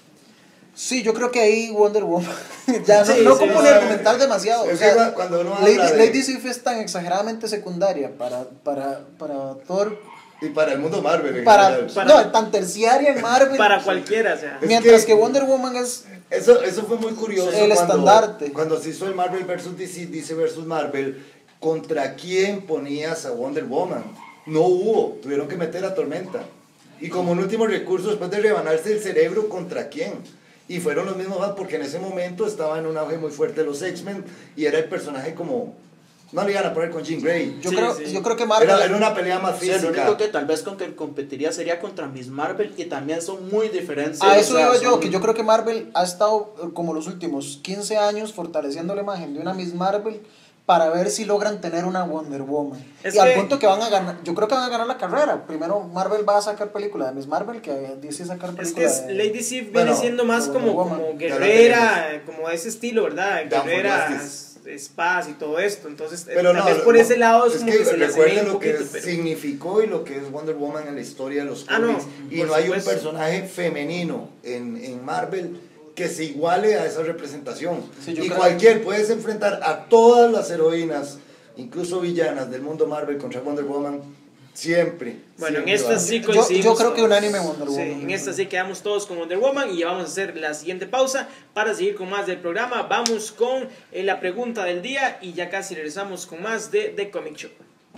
Sí, yo creo que ahí Wonder Woman ya no como argumentar demasiado. O sea, cuando uno Lady Sif es tan exageradamente secundaria para Thor y para el mundo Marvel. Tan terciaria en Marvel. Para cualquiera, o sea. Mientras que Wonder Woman es... Eso fue muy curioso. El estandarte. Cuando se hizo el Marvel vs. DC vs. Marvel, ¿contra quién ponías a Wonder Woman? No hubo, tuvieron que meter a Tormenta. Y como un último recurso, después de rebanarse el cerebro, ¿contra quién? Y fueron los mismos fans, porque en ese momento estaba en un auge muy fuerte los X-Men y era el personaje como... No le iban a poner con Jean Grey. Yo creo que Marvel... Era una pelea más física. Sí, lo único que tal vez con que competiría sería contra Miss Marvel, y también son muy diferentes. A eso digo yo, que yo creo que Marvel ha estado como los últimos 15 años fortaleciendo la imagen de una Miss Marvel para ver si logran tener una Wonder Woman. Al punto que van a ganar, yo creo que van a ganar la carrera. Primero Marvel va a sacar película de Miss Marvel, que DC sacar película. Es que Lady Sif viene siendo más como guerrera, como ese estilo, ¿verdad? Guerrera, espadas y todo esto. Entonces, pero tal vez por ese lado es como que se le recuerden un lo poquito, que significó y lo que es Wonder Woman en la historia de los cómics. No, y no hay un personaje femenino en Marvel que se iguale a esa representación. Sí, y puedes enfrentar a todas las heroínas, incluso villanas del mundo Marvel contra Wonder Woman, siempre. Bueno, en esta sí coincidimos. Yo creo que unánime Wonder Woman. Sí, en esta sí quedamos todos con Wonder Woman, y ya vamos a hacer la siguiente pausa para seguir con más del programa. Vamos con la pregunta del día y ya casi regresamos con más de The Comic Show.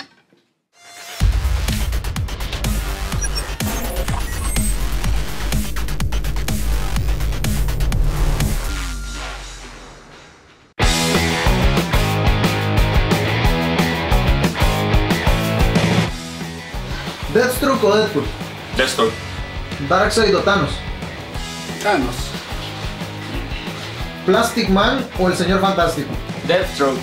Deathstroke o Deadpool. Deathstroke. Darkseid o Thanos. Thanos. Plastic Man o el Señor Fantástico. Deathstroke.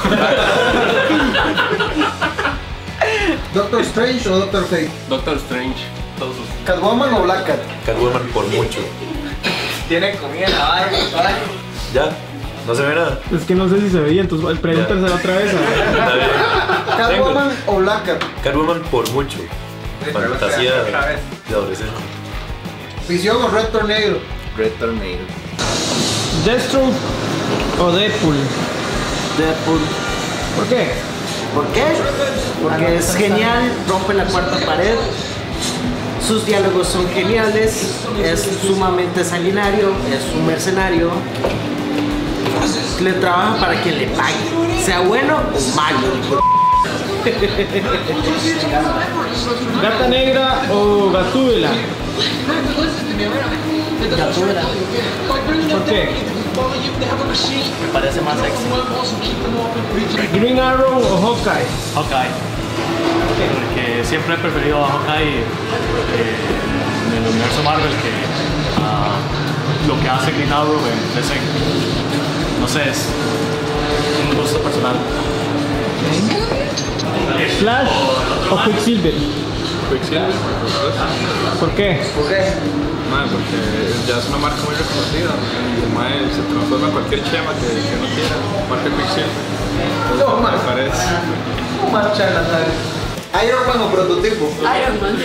Doctor Strange o Doctor Fate. Doctor Strange. Todos sus... Catwoman o Black Cat. Catwoman por mucho. Tiene comida la vaina. Ya, no se ve nada. Es que no sé si se veía, entonces pregúntasela otra vez. Catwoman o Black Cat. Catwoman por mucho. Fantasía de adolescente. Visión o Red Tornado. Red Tornado. Deathstroke o Deadpool. Deadpool. ¿Por qué? ¿Por qué? Porque es genial, rompe la cuarta pared. Sus diálogos son geniales, es sumamente sanguinario, es un mercenario. Le trabaja para quien le pague, sea bueno o malo. ¿Gata negra o Gatúbela? Gatúbela. ¿Por qué? Me parece más sexy. ¿Green Arrow o Hawkeye? Hawkeye. Porque siempre he preferido a Hawkeye en el universo Marvel que lo que hace Green Arrow en DC. No sé, es un gusto personal. ¿Flash o Quicksilver? Quicksilver. ¿Por qué? Porque ya es una marca muy reconocida. El mae se transforma en cualquier chema que uno quiera, marca Quicksilver. Entonces, me parece. Iron Man o prototipo. Iron Man.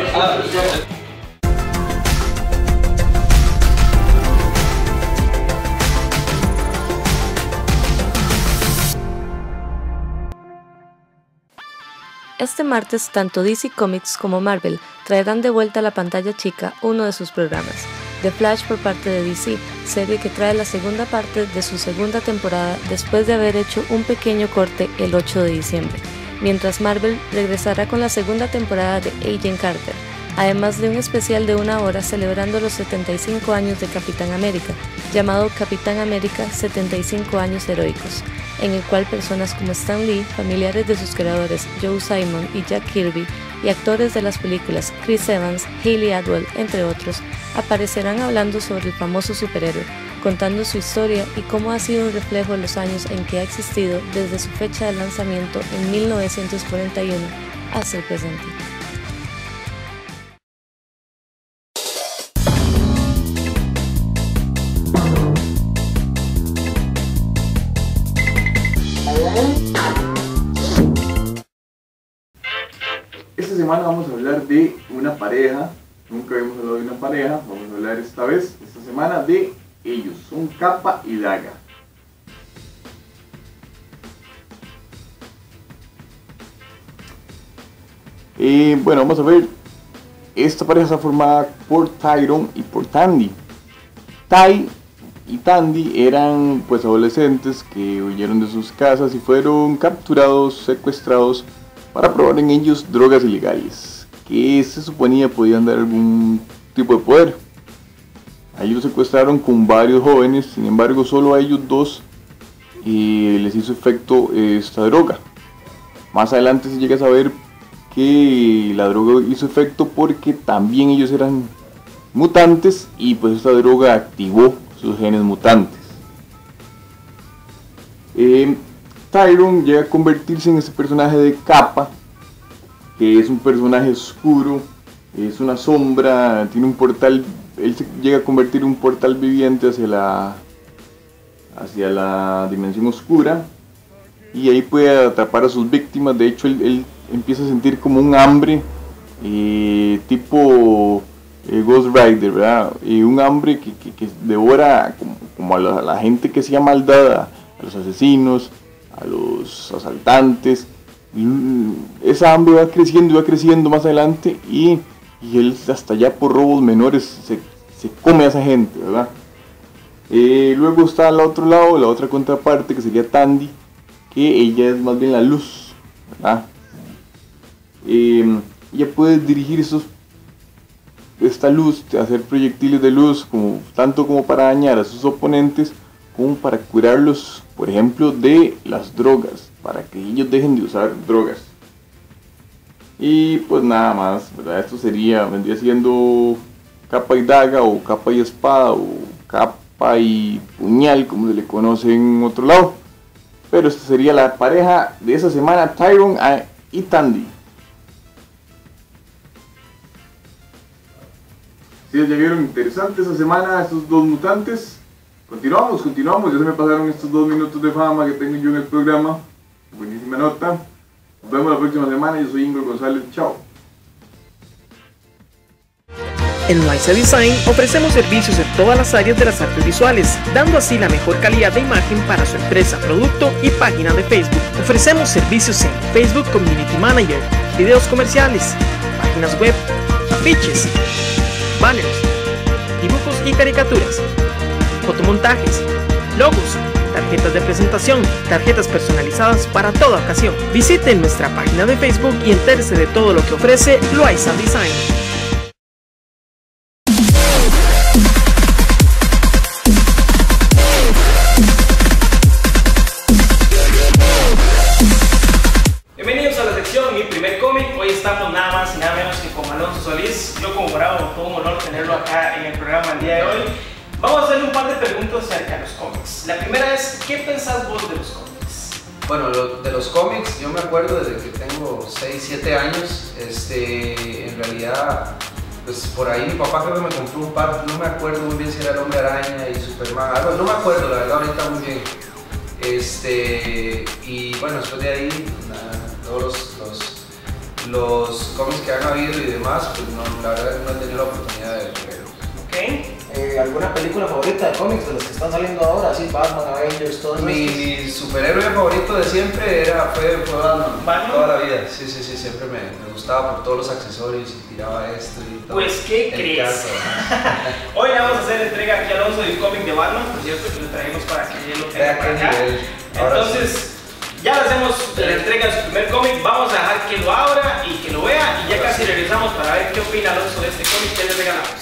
Este martes, tanto DC Comics como Marvel traerán de vuelta a la pantalla chica uno de sus programas, The Flash por parte de DC, serie que trae la segunda parte de su segunda temporada después de haber hecho un pequeño corte el 8 de diciembre, mientras Marvel regresará con la segunda temporada de Agent Carter, además de un especial de 1 hora celebrando los 75 años de Capitán América, llamado Capitán América 75 años heroicos, en el cual personas como Stan Lee, familiares de sus creadores Joe Simon y Jack Kirby, y actores de las películas Chris Evans, Hayley Atwell, entre otros, aparecerán hablando sobre el famoso superhéroe, contando su historia y cómo ha sido un reflejo de los años en que ha existido desde su fecha de lanzamiento en 1941 hasta el presente. Esta semana vamos a hablar de una pareja, nunca habíamos hablado de una pareja, vamos a hablar esta semana de ellos, son Capa y Daga. Bueno, vamos a ver, esta pareja está formada por Tyron y por Tandy. Ty y Tandy eran pues adolescentes que huyeron de sus casas y fueron capturados, secuestrados, para probar en ellos drogas ilegales, que se suponía podían dar algún tipo de poder. A ellos los secuestraron con varios jóvenes, sin embargo solo a ellos dos les hizo efecto esta droga. Más adelante se llega a saber que la droga hizo efecto porque también ellos eran mutantes y pues esta droga activó sus genes mutantes. Tyron llega a convertirse en ese personaje de Capa, que es un personaje oscuro, es una sombra, tiene un portal, él se llega a convertir en un portal viviente hacia la dimensión oscura, y ahí puede atrapar a sus víctimas. De hecho él empieza a sentir como un hambre tipo Ghost Rider, ¿verdad? Un hambre que devora como a la gente que hacía maldad, a los asesinos, a los asaltantes. Esa hambre va creciendo más adelante y él hasta ya por robos menores se come a esa gente, ¿verdad? Luego está al otro lado, la otra contraparte, que sería Tandy, que ella es más bien la luz, ¿verdad? Ella puede dirigir esta luz, hacer proyectiles de luz, tanto como para dañar a sus oponentes, como para curarlos, por ejemplo, de las drogas, para que ellos dejen de usar drogas. Y pues nada más, ¿verdad? Esto vendría siendo Capa y Daga, o Capa y Espada, o Capa y Puñal, como se le conoce en otro lado. Pero esta sería la pareja de esa semana, Tyron y Tandy. Si ya vieron interesante esa semana estos dos mutantes. Continuamos, ya se me pasaron estos 2 minutos de fama que tengo yo en el programa. Buenísima nota. Nos vemos la próxima semana. Yo soy Ingrid González. Chao. En Liza Design ofrecemos servicios en todas las áreas de las artes visuales, dando así la mejor calidad de imagen para su empresa, producto y página de Facebook. Ofrecemos servicios en Facebook Community Manager, videos comerciales, páginas web, afiches, banners, dibujos y caricaturas, fotomontajes, logos, tarjetas de presentación, tarjetas personalizadas para toda ocasión. Visite nuestra página de Facebook y entérese de todo lo que ofrece Loaiza Design. Bienvenidos a la sección Mi Primer Cómic. Hoy estamos nada más y nada menos que con Alonso Solís. Yo como morado, todo un honor tenerlo acá en el programa el día de hoy. Vamos a hacerle un par de preguntas acerca de los cómics. La primera es, ¿qué pensás vos de los cómics? Bueno, de los cómics, yo me acuerdo desde que tengo 6, 7 años. En realidad, pues por ahí mi papá creo que me compró un par, no me acuerdo muy bien si era el Hombre Araña y Superman, algo, no me acuerdo, la verdad ahorita muy bien. Y bueno, después de ahí, todos los cómics que han habido y demás, pues no, la verdad no he tenido la oportunidad de verlo. Okay. ¿Alguna película favorita de cómics de los que están saliendo ahora? Así, Batman, Avengers, todo eso. Mi superhéroe favorito de siempre fue Batman. Toda la vida. Sí, siempre me gustaba por todos los accesorios y tiraba esto y todo. Pues, ¿qué crees? Hoy le vamos a hacer entrega aquí a Alonso del cómic de Batman, por cierto, que lo traemos para que él lo tenga para acá. Entonces, ya le hacemos la entrega de su primer cómic, vamos a dejar que lo abra y que lo vea y ya casi regresamos para ver qué opina Alonso de este cómic que le regalamos.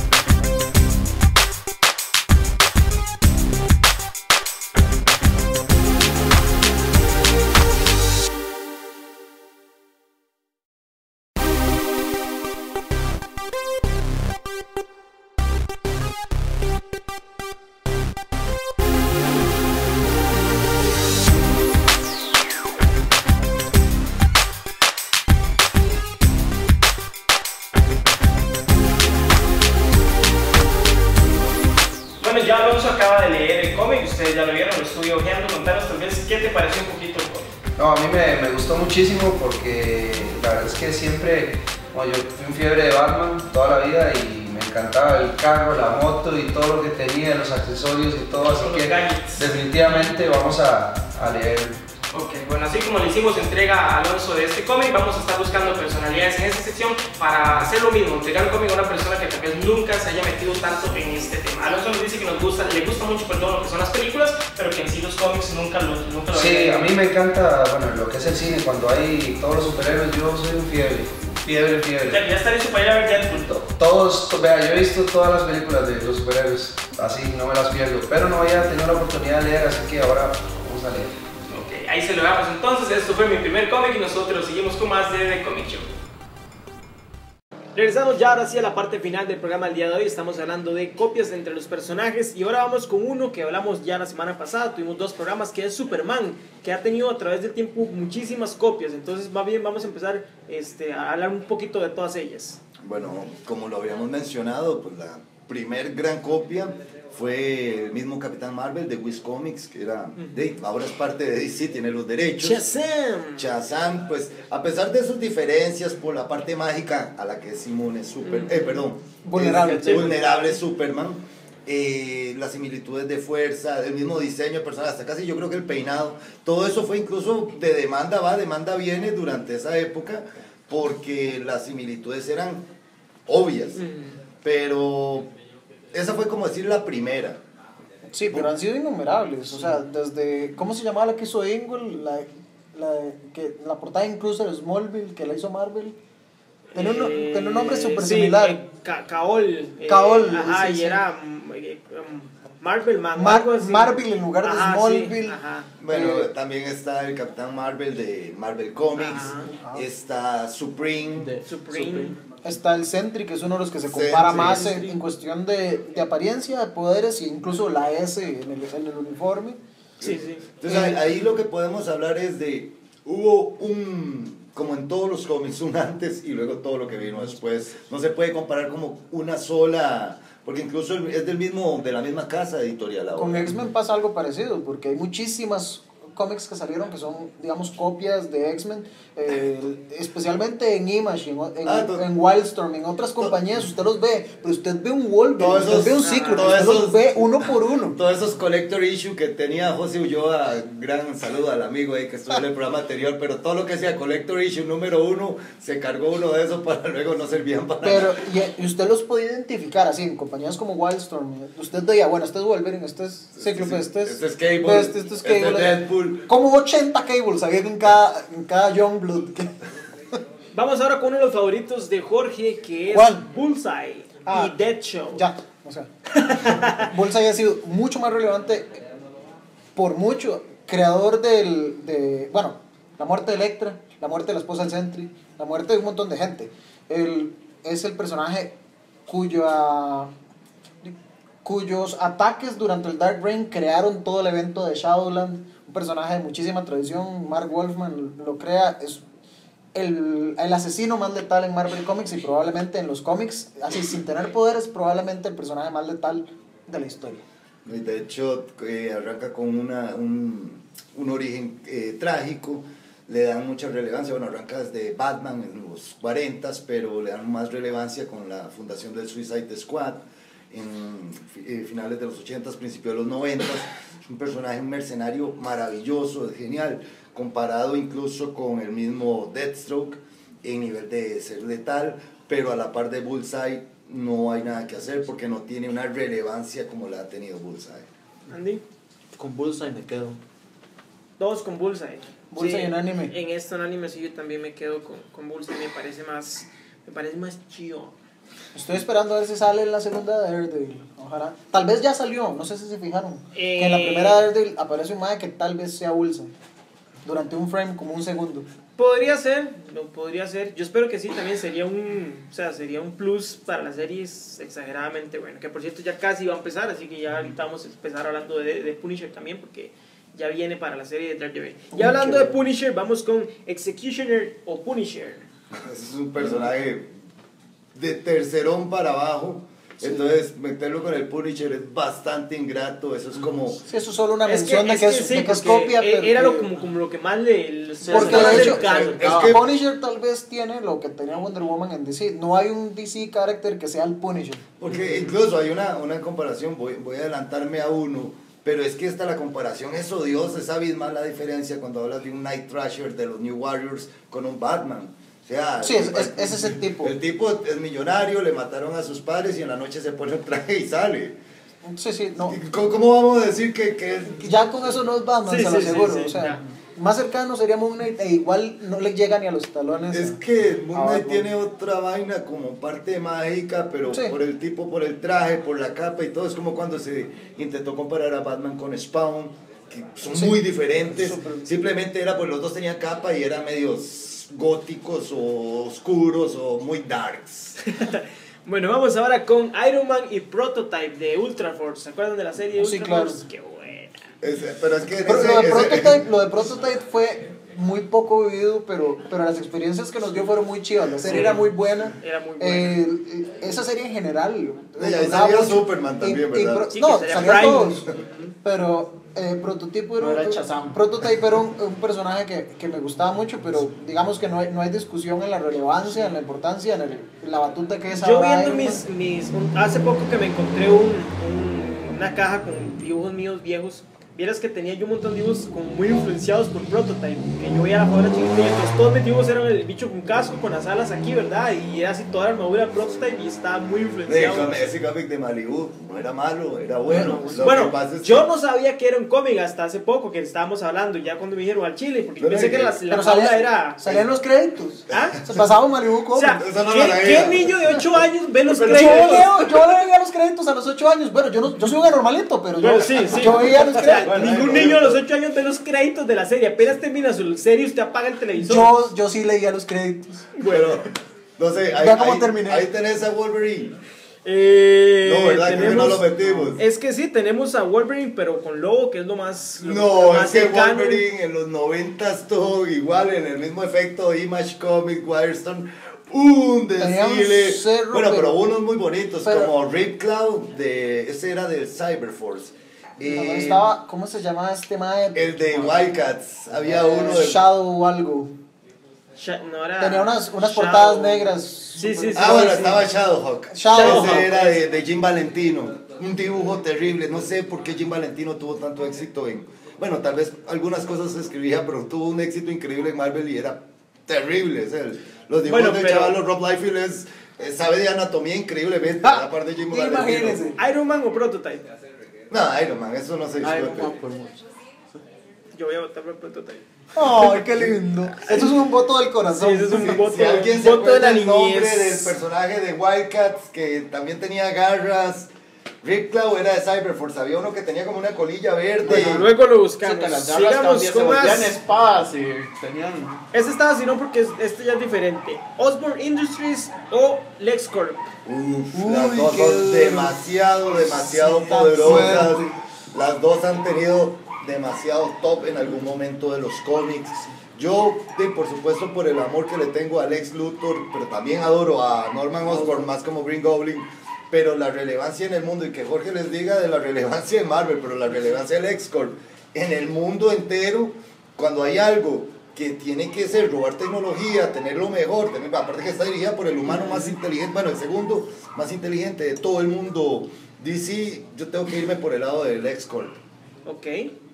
Ya Alonso acaba de leer el cómic, ustedes ya lo vieron, lo estuve hojeando. Contanos tal vez qué te pareció un poquito el cómic. No, a mí me gustó muchísimo porque la verdad es que siempre, bueno, yo fui un fiebre de Batman toda la vida y me encantaba el carro, la moto y todo lo que tenía, los accesorios y todo, así que definitivamente vamos a leerlo. Ok, bueno, así como le hicimos entrega a Alonso de este cómic, vamos a estar buscando personalidades en esta sección para hacer lo mismo, entregar un cómic a una persona que tal vez nunca se haya metido tanto en este tema. Alonso nos dice que le gusta mucho perdón, lo que son las películas, pero que en sí los cómics nunca lo Sí, a mí me encanta, bueno, lo que es el cine, cuando hay todos los superhéroes, yo soy un fiebre. Ya está listo para ir a ver Deadpool. Todos, vea, yo he visto todas las películas de los superhéroes, así no me las pierdo, pero no voy a tener la oportunidad de leer, así que ahora vamos a leer. Ahí se lo damos entonces, esto fue Mi Primer Cómic y nosotros seguimos con más de The Comic Show. Regresamos ya ahora sí a la parte final del programa del día de hoy. Estamos hablando de copias entre los personajes y ahora vamos con uno que hablamos ya la semana pasada. Tuvimos 2 programas, que es Superman, que ha tenido a través del tiempo muchísimas copias. Entonces va bien, vamos a empezar a hablar un poquito de todas ellas. Bueno, como lo habíamos mencionado, pues la primer gran copia fue el mismo Capitán Marvel de Wiz Comics, que era ahora es parte de DC, tiene los derechos. Shazam, pues a pesar de sus diferencias por la parte mágica a la que es inmune vulnerable Superman, las similitudes de fuerza, el mismo diseño personal, hasta casi yo creo que el peinado, todo eso fue incluso de demanda viene durante esa época, porque las similitudes eran obvias, pero esa fue como decir la primera. Sí, pero han sido innumerables, o sea, desde, ¿cómo se llamaba la que hizo Engel? La portada incluso de Smallville, que la hizo Marvel. Tiene un nombre súper similar. Caol. Ajá, y era Marvel Man. Marvel en lugar de Smallville. Bueno, también está el Capitán Marvel de Marvel Comics. Está Supreme. Está el Sentry, que es uno de los que se compara más en cuestión de apariencia, de poderes, e incluso la S en el uniforme. Entonces ahí lo que podemos hablar es de, hubo como en todos los cómics, un antes y luego todo lo que vino después. No se puede comparar como una sola, porque incluso es de la misma casa editorial ahora. Con X-Men pasa algo parecido, porque hay muchísimas cómics que salieron que son, digamos, copias de X-Men, especialmente en Image, en Wildstorm, en otras compañías, usted los ve, pero usted ve un Wolverine, usted ve un Cíclope, usted los ve uno por uno. Todos esos collector issue que tenía José Ulloa, gran saludo al amigo ahí que estuvo en el programa anterior, pero todo lo que sea collector issue número 1, se cargó uno de esos para luego no servían para nada. Y usted los podía identificar así, en compañías como Wildstorm, usted veía, bueno, este es Wolverine, este es Cíclope, este es Cable, este es Deadpool. Como 80 Cables había en cada Youngblood. Vamos ahora con uno de los favoritos de Jorge, que es ¿Cuál? Bullseye y Deathstroke. Ya, o sea, Bullseye ha sido mucho más relevante, por mucho, creador bueno, la muerte de Elektra, la muerte de la esposa del Sentry, la muerte de un montón de gente. Él es el personaje cuyos ataques durante el Dark Reign crearon todo el evento de Shadowland, un personaje de muchísima tradición. Mark Wolfman lo crea, es el asesino más letal en Marvel Comics y probablemente en los cómics, así sin tener poderes, probablemente el personaje más letal de la historia. De hecho, arranca con un origen trágico, le dan mucha relevancia, bueno, arranca desde Batman en los 40s, pero le dan más relevancia con la fundación del Suicide Squad en finales de los 80s, principios de los 90s. Es un personaje, un mercenario maravilloso, genial, comparado incluso con el mismo Deathstroke en nivel de ser letal, pero a la par de Bullseye no hay nada que hacer porque no tiene una relevancia como la ha tenido Bullseye. Andy, con Bullseye me quedo. Todos con Bullseye. Bullseye en anime. En esto en anime sí, yo también me quedo con Bullseye, me parece más chido. Estoy esperando a ver si sale en la segunda de Daredevil, ojalá. Tal vez ya salió, no sé si se fijaron, que en la primera Daredevil aparece un mae que tal vez sea Bullseye, durante un frame como un segundo. Podría ser. Yo espero que sí, también sería un plus para las series exageradamente bueno. Que por cierto ya casi va a empezar, así que ya ahorita vamos a empezar hablando de Punisher también, porque ya viene para la serie de Daredevil. Y hablando de Punisher, vamos con Executioner o Punisher. Es un personaje de tercerón para abajo. Sí. Entonces meterlo con el Punisher es bastante ingrato. Eso es como... Sí, eso es solo una mención de que es copia. Era como lo que más le... Porque de hecho, es que Punisher tal vez tiene lo que tenía Wonder Woman en DC. No hay un DC character que sea el Punisher. Porque incluso hay una comparación, voy a adelantarme a uno, pero es que la comparación es odiosa, es abismal la diferencia cuando hablas de un Night Thrasher de los New Warriors con un Batman. O sea, sí, ese es el tipo. El tipo es millonario, le mataron a sus padres y en la noche se pone un traje y sale. Sí, no. ¿Cómo vamos a decir que ya con eso no es Batman, se lo aseguro? Sí, o sea, ya. Más cercano sería Moon Knight e igual no le llega ni a los talones. Es que Moon Knight tiene otra vaina como parte mágica, pero por el tipo, por el traje, por la capa y todo. Es como cuando se intentó comparar a Batman con Spawn, que son muy diferentes. Simplemente era pues los dos tenían capa y eran medios góticos o oscuros o muy darks. Bueno, vamos ahora con Iron Man y Prototype de Ultra Force. ¿Se acuerdan de la serie Ultra Force? Qué buena. Lo de Prototype fue muy poco vivido, pero las experiencias que nos dio fueron muy chivas. La serie era muy buena. Esa serie en general. Ahí salía Superman también, ¿verdad? No, salían todos. Pero Prototype era un personaje que me gustaba mucho, pero digamos que no hay discusión en la relevancia, en la importancia, en la batuta que es ahora. Yo viendo hace poco que me encontré una caja con dibujos míos viejos. Vieras que tenía yo un montón de dibujos como muy influenciados por Prototype, que yo veía a la fabra chiquitilla, entonces todos mis dibujos eran el bicho con casco, con las alas aquí, ¿verdad? Y era así toda la armadura de Prototype y estaba muy influenciado. Ese cómic de Malibu no era malo, era bueno. Bueno, yo no sabía que era un cómic hasta hace poco, que estábamos hablando, ya cuando me dijeron al Chile, porque yo pensé que la fabla era... Salían los créditos. ¿Ah? Se pasaba Malibu cómic. O sea, ¿qué niño de 8 años ve los créditos? Yo veía los créditos a los 8 años. Bueno, yo soy un anormalito, pero yo veía los créditos. Ningún niño a los 8 años ve los créditos de la serie. Apenas termina su serie, usted apaga el televisor. Yo sí leía los créditos. Bueno, no sé, ahí tenés a Wolverine. No, ¿verdad? Que no lo metimos. Es que sí, tenemos a Wolverine, pero con Lobo, que es lo más. Es que Wolverine en los 90s todo igual, en el mismo efecto, Image Comics, Wildstorm. Un desfile. Bueno, pero unos muy bonitos, como Rip Cloud, ese era del Cyberforce. Estaba, ¿cómo se llamaba este mae? El de Wildcats, había uno de... Shadow o algo. No era tenía unas portadas negras. Sí. Bueno, estaba Shadowhawk. Shadowhawk. Ese era de Jim Valentino. Un dibujo terrible. No sé por qué Jim Valentino tuvo tanto éxito en... Bueno, tal vez algunas cosas se escribía, pero tuvo un éxito increíble en Marvel y era terrible. O sea, los dibujos de chaval, Rob Liefeld sabe de anatomía increíblemente. Aparte de Jim Valentino. Imagínense. ¿Iron Man o Prototype? No, Iron Man, eso no se discute. Yo voy a votar por Prototype. ¡Ay, qué lindo! Eso es un voto del corazón. Sí, eso es un voto, si alguien se voto de la acuerda el nombre niñez del personaje de Wildcats, que también tenía garras, Ripclaw era de Cyberforce, había uno que tenía como una colilla verde. Bueno, luego lo buscamos. Sigamos con más. Espadas y tenían... Este estaba sino porque este ya es diferente. Osborne Industries o LexCorp. Las dos son demasiado poderosas. Las dos han tenido demasiado top en algún momento de los cómics. Yo, por supuesto, por el amor que le tengo a Lex Luthor, pero también adoro a Norman Osborn, más como Green Goblin. Pero la relevancia en el mundo, y que Jorge les diga de la relevancia de Marvel, pero la relevancia de LexCorp en el mundo entero, cuando hay algo que tiene que ser robar tecnología, tener lo mejor, aparte que está dirigida por el humano más inteligente, bueno, el segundo más inteligente de todo el mundo DC, yo tengo que irme por el lado de LexCorp. Ok.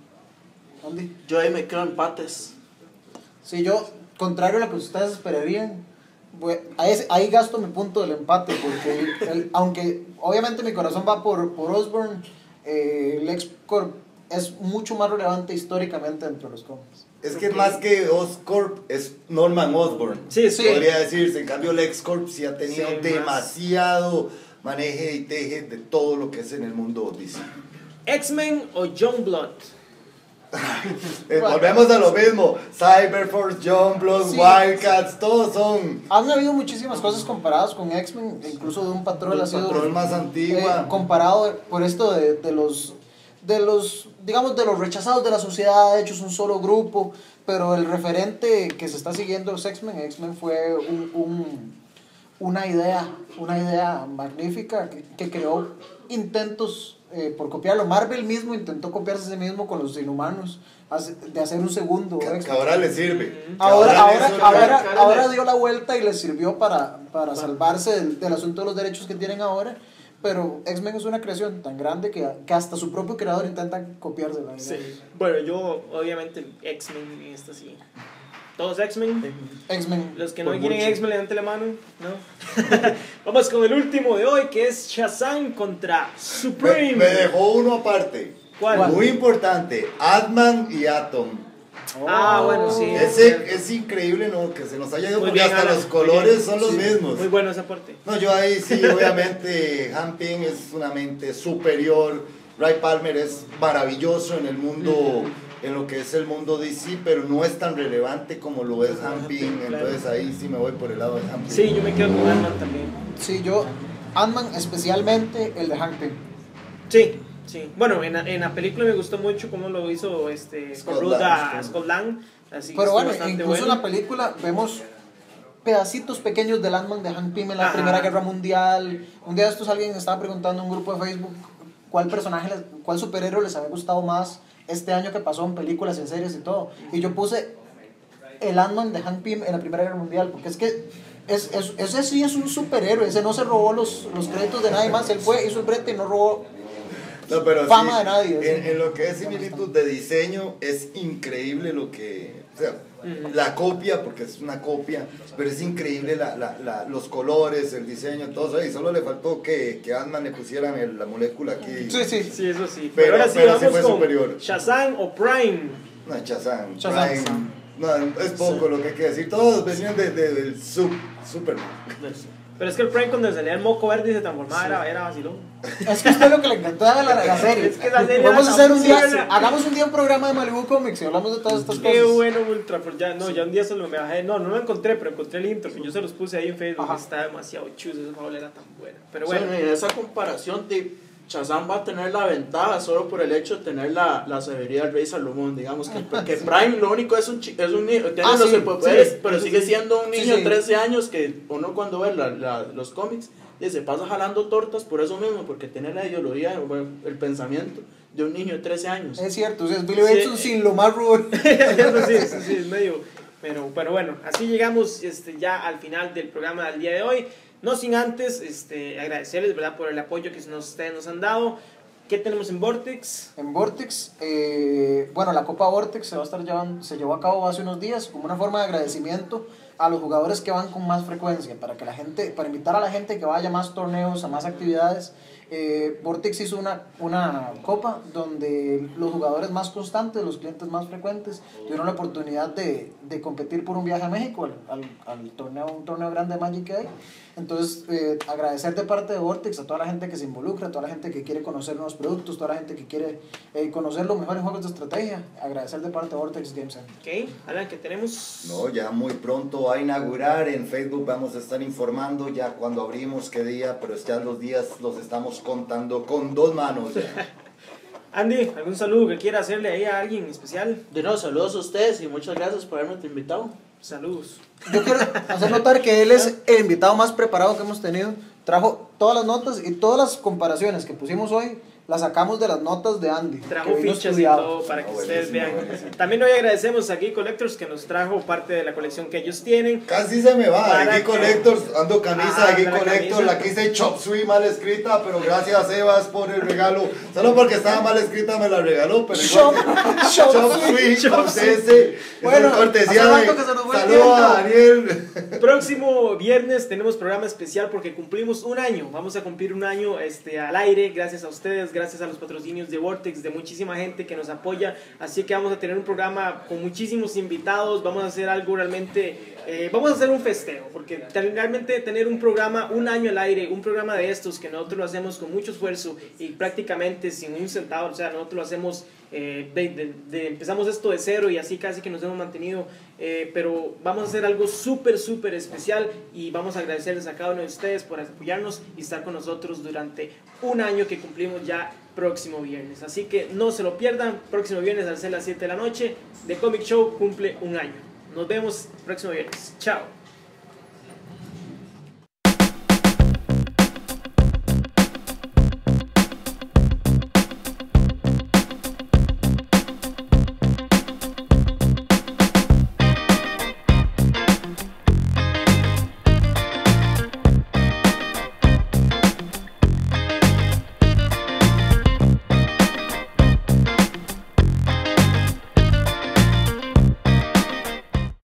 Yo ahí me quedo empates. Sí, yo, contrario a lo que ustedes esperarían, ahí gasto mi punto del empate, porque aunque obviamente mi corazón va por Osborn, LexCorp es mucho más relevante históricamente dentro de los cómics. Es que más que Oscorp es Norman Osborn. Sí. Podría decirse. En cambio, LexCorp sí ha tenido demasiado maneje y teje de todo lo que es en el mundo DC. ¿X-Men o Youngblood? Volvemos a lo mismo. Cyberforce, Youngblood, Wildcats, todos son... Han habido muchísimas cosas comparadas con X-Men, incluso de un Patrol ha sido... Patrol más antigua. Comparado por esto de los digamos, de los rechazados de la sociedad, hechos un solo grupo, pero el referente que se está siguiendo los X-Men fue una idea magnífica que creó intentos por copiarlo. Marvel mismo intentó copiarse a sí mismo con los Inhumanos, de hacer un segundo que ahora le sirve. Ahora dio la vuelta y les sirvió para salvarse del asunto de los derechos que tienen ahora. Pero X-Men es una creación tan grande que hasta su propio creador intenta copiársela. Sí. Bueno, yo obviamente X-Men esta sí. ¿Todos X-Men? X-Men. Los que no quieren X-Men, levanten la mano. ¿No? Vamos con el último de hoy, que es Shazam contra Supreme. Me dejó uno aparte. ¿Cuál? Muy importante. Ant-Man y Atom. Bueno, sí. Es increíble, ¿no? Que se nos haya ido, porque hasta los colores son los mismos. Muy bueno ese aporte. No, yo ahí sí, obviamente, Han Ping es una mente superior. Ray Palmer es maravilloso en el mundo, en lo que es el mundo DC, pero no es tan relevante como lo es Han Ping. Entonces ahí sí me voy por el lado de Han Ping. Sí, yo me quedo con Ant-Man también. Sí, yo, Ant-Man, especialmente el de Han Ping. Sí. Sí, bueno, en la película me gustó mucho cómo lo hizo Scott Lang. Así pero bueno, incluso en la película vemos pedacitos pequeños del Ant-Man de Hank Pym en la Primera Guerra Mundial. Un día de estos alguien estaba preguntando en un grupo de Facebook cuál superhéroe les había gustado más este año que pasó en películas, en series y todo. Y yo puse el Ant-Man de Hank Pym en la Primera Guerra Mundial, porque es que ese sí es un superhéroe, ese no se robó los créditos de nadie más, él fue, hizo el brete y no robó fama de nadie. En lo que es similitud de diseño, es increíble lo que... O sea, la copia, porque es una copia, pero es increíble los colores, el diseño, todo eso. Y solo le faltó que Ant-Man le pusieran la molécula aquí. Sí, eso sí. Pero ahora sí, pero vamos fue con superior. Shazam o Prime. No, Shazam. Prime. No, es poco lo que hay que decir. Todos venían del Superman. Pero es que el Prime cuando salía el moco verde y se transformaba era vacilón. Es que usted lo que le encantó de la serie. Es que la serie vamos a hacer hagamos un día un programa de Malibu Comics y hablamos de todas estas cosas. Qué bueno, Ultra. Pues ya un día solo me bajé. No lo encontré, pero encontré el intro. Que yo se los puse ahí en Facebook. Está demasiado chuzo. Esa fábula era tan buena. Pero bueno. En esa comparación de Shazam va a tener la ventaja solo por el hecho de tener la severidad del Rey Salomón, digamos que Prime lo único es un niño, tiene los superpoderes, pero sigue siendo un niño de 13 años que uno cuando ve los cómics y se pasa jalando tortas por eso mismo, porque tiene la ideología, el pensamiento de un niño de 13 años. Es cierto, o sea, es Billy Batson sin lo más rudo. Eso sí, es medio... Pero bueno, así llegamos ya al final del programa del día de hoy. No sin antes agradecerles, ¿verdad?, por el apoyo que ustedes nos han dado. ¿Qué tenemos en Vortex? En Vortex, bueno, la Copa Vortex se llevó a cabo hace unos días como una forma de agradecimiento a los jugadores que van con más frecuencia, para invitar a la gente que vaya a más torneos, a más actividades. Vortex hizo una copa donde los jugadores más constantes, los clientes más frecuentes, tuvieron la oportunidad de competir por un viaje a México, un torneo grande de Magic que hay. Entonces, agradecer de parte de Vortex a toda la gente que se involucra, a toda la gente que quiere conocer nuevos productos, toda la gente que quiere conocer los mejores juegos de estrategia. Agradecer de parte de Vortex Game Center. Ok, Alan, ¿qué tenemos? No, ya muy pronto va a inaugurar. En Facebook vamos a estar informando ya cuando abrimos qué día, pero ya los días los estamos contando con 2 manos. Andy, ¿algún saludo que quiera hacerle ahí a alguien especial? De nuevo, saludos a ustedes y muchas gracias por haberme invitado. Saludos. Yo quiero hacer notar que él es el invitado más preparado que hemos tenido. Trajo todas las notas y todas las comparaciones que pusimos hoy las sacamos de las notas de Andy. Trajo fichas y todo para que ustedes vean. También hoy agradecemos a Geek Collectors que nos trajo parte de la colección que ellos tienen. Casi se me va, Geek Collectors, ando camisa de Geek Collectors, la que dice Chop Suey mal escrita, pero gracias Sebas por el regalo. Solo porque estaba mal escrita me la regaló, pero igual Chop Suey con ese. Bueno, cortesía de saludos a Daniel. Próximo viernes tenemos programa especial porque cumplimos un año. Vamos a cumplir un año al aire, gracias a ustedes, gracias a los patrocinios de Vortex, de muchísima gente que nos apoya. Así que vamos a tener un programa con muchísimos invitados. Vamos a hacer algo realmente, vamos a hacer un festeo, porque realmente tener un programa, un año al aire, un programa de estos que nosotros lo hacemos con mucho esfuerzo y prácticamente sin un centavo, o sea, nosotros lo hacemos, empezamos esto de cero y así casi que nos hemos mantenido, pero vamos a hacer algo súper especial y vamos a agradecerles a cada uno de ustedes por apoyarnos y estar con nosotros durante un año que cumplimos ya próximo viernes. Así que no se lo pierdan, próximo viernes a las 7 de la noche, The Comic Show cumple un año. Nos vemos próximo viernes. Chao.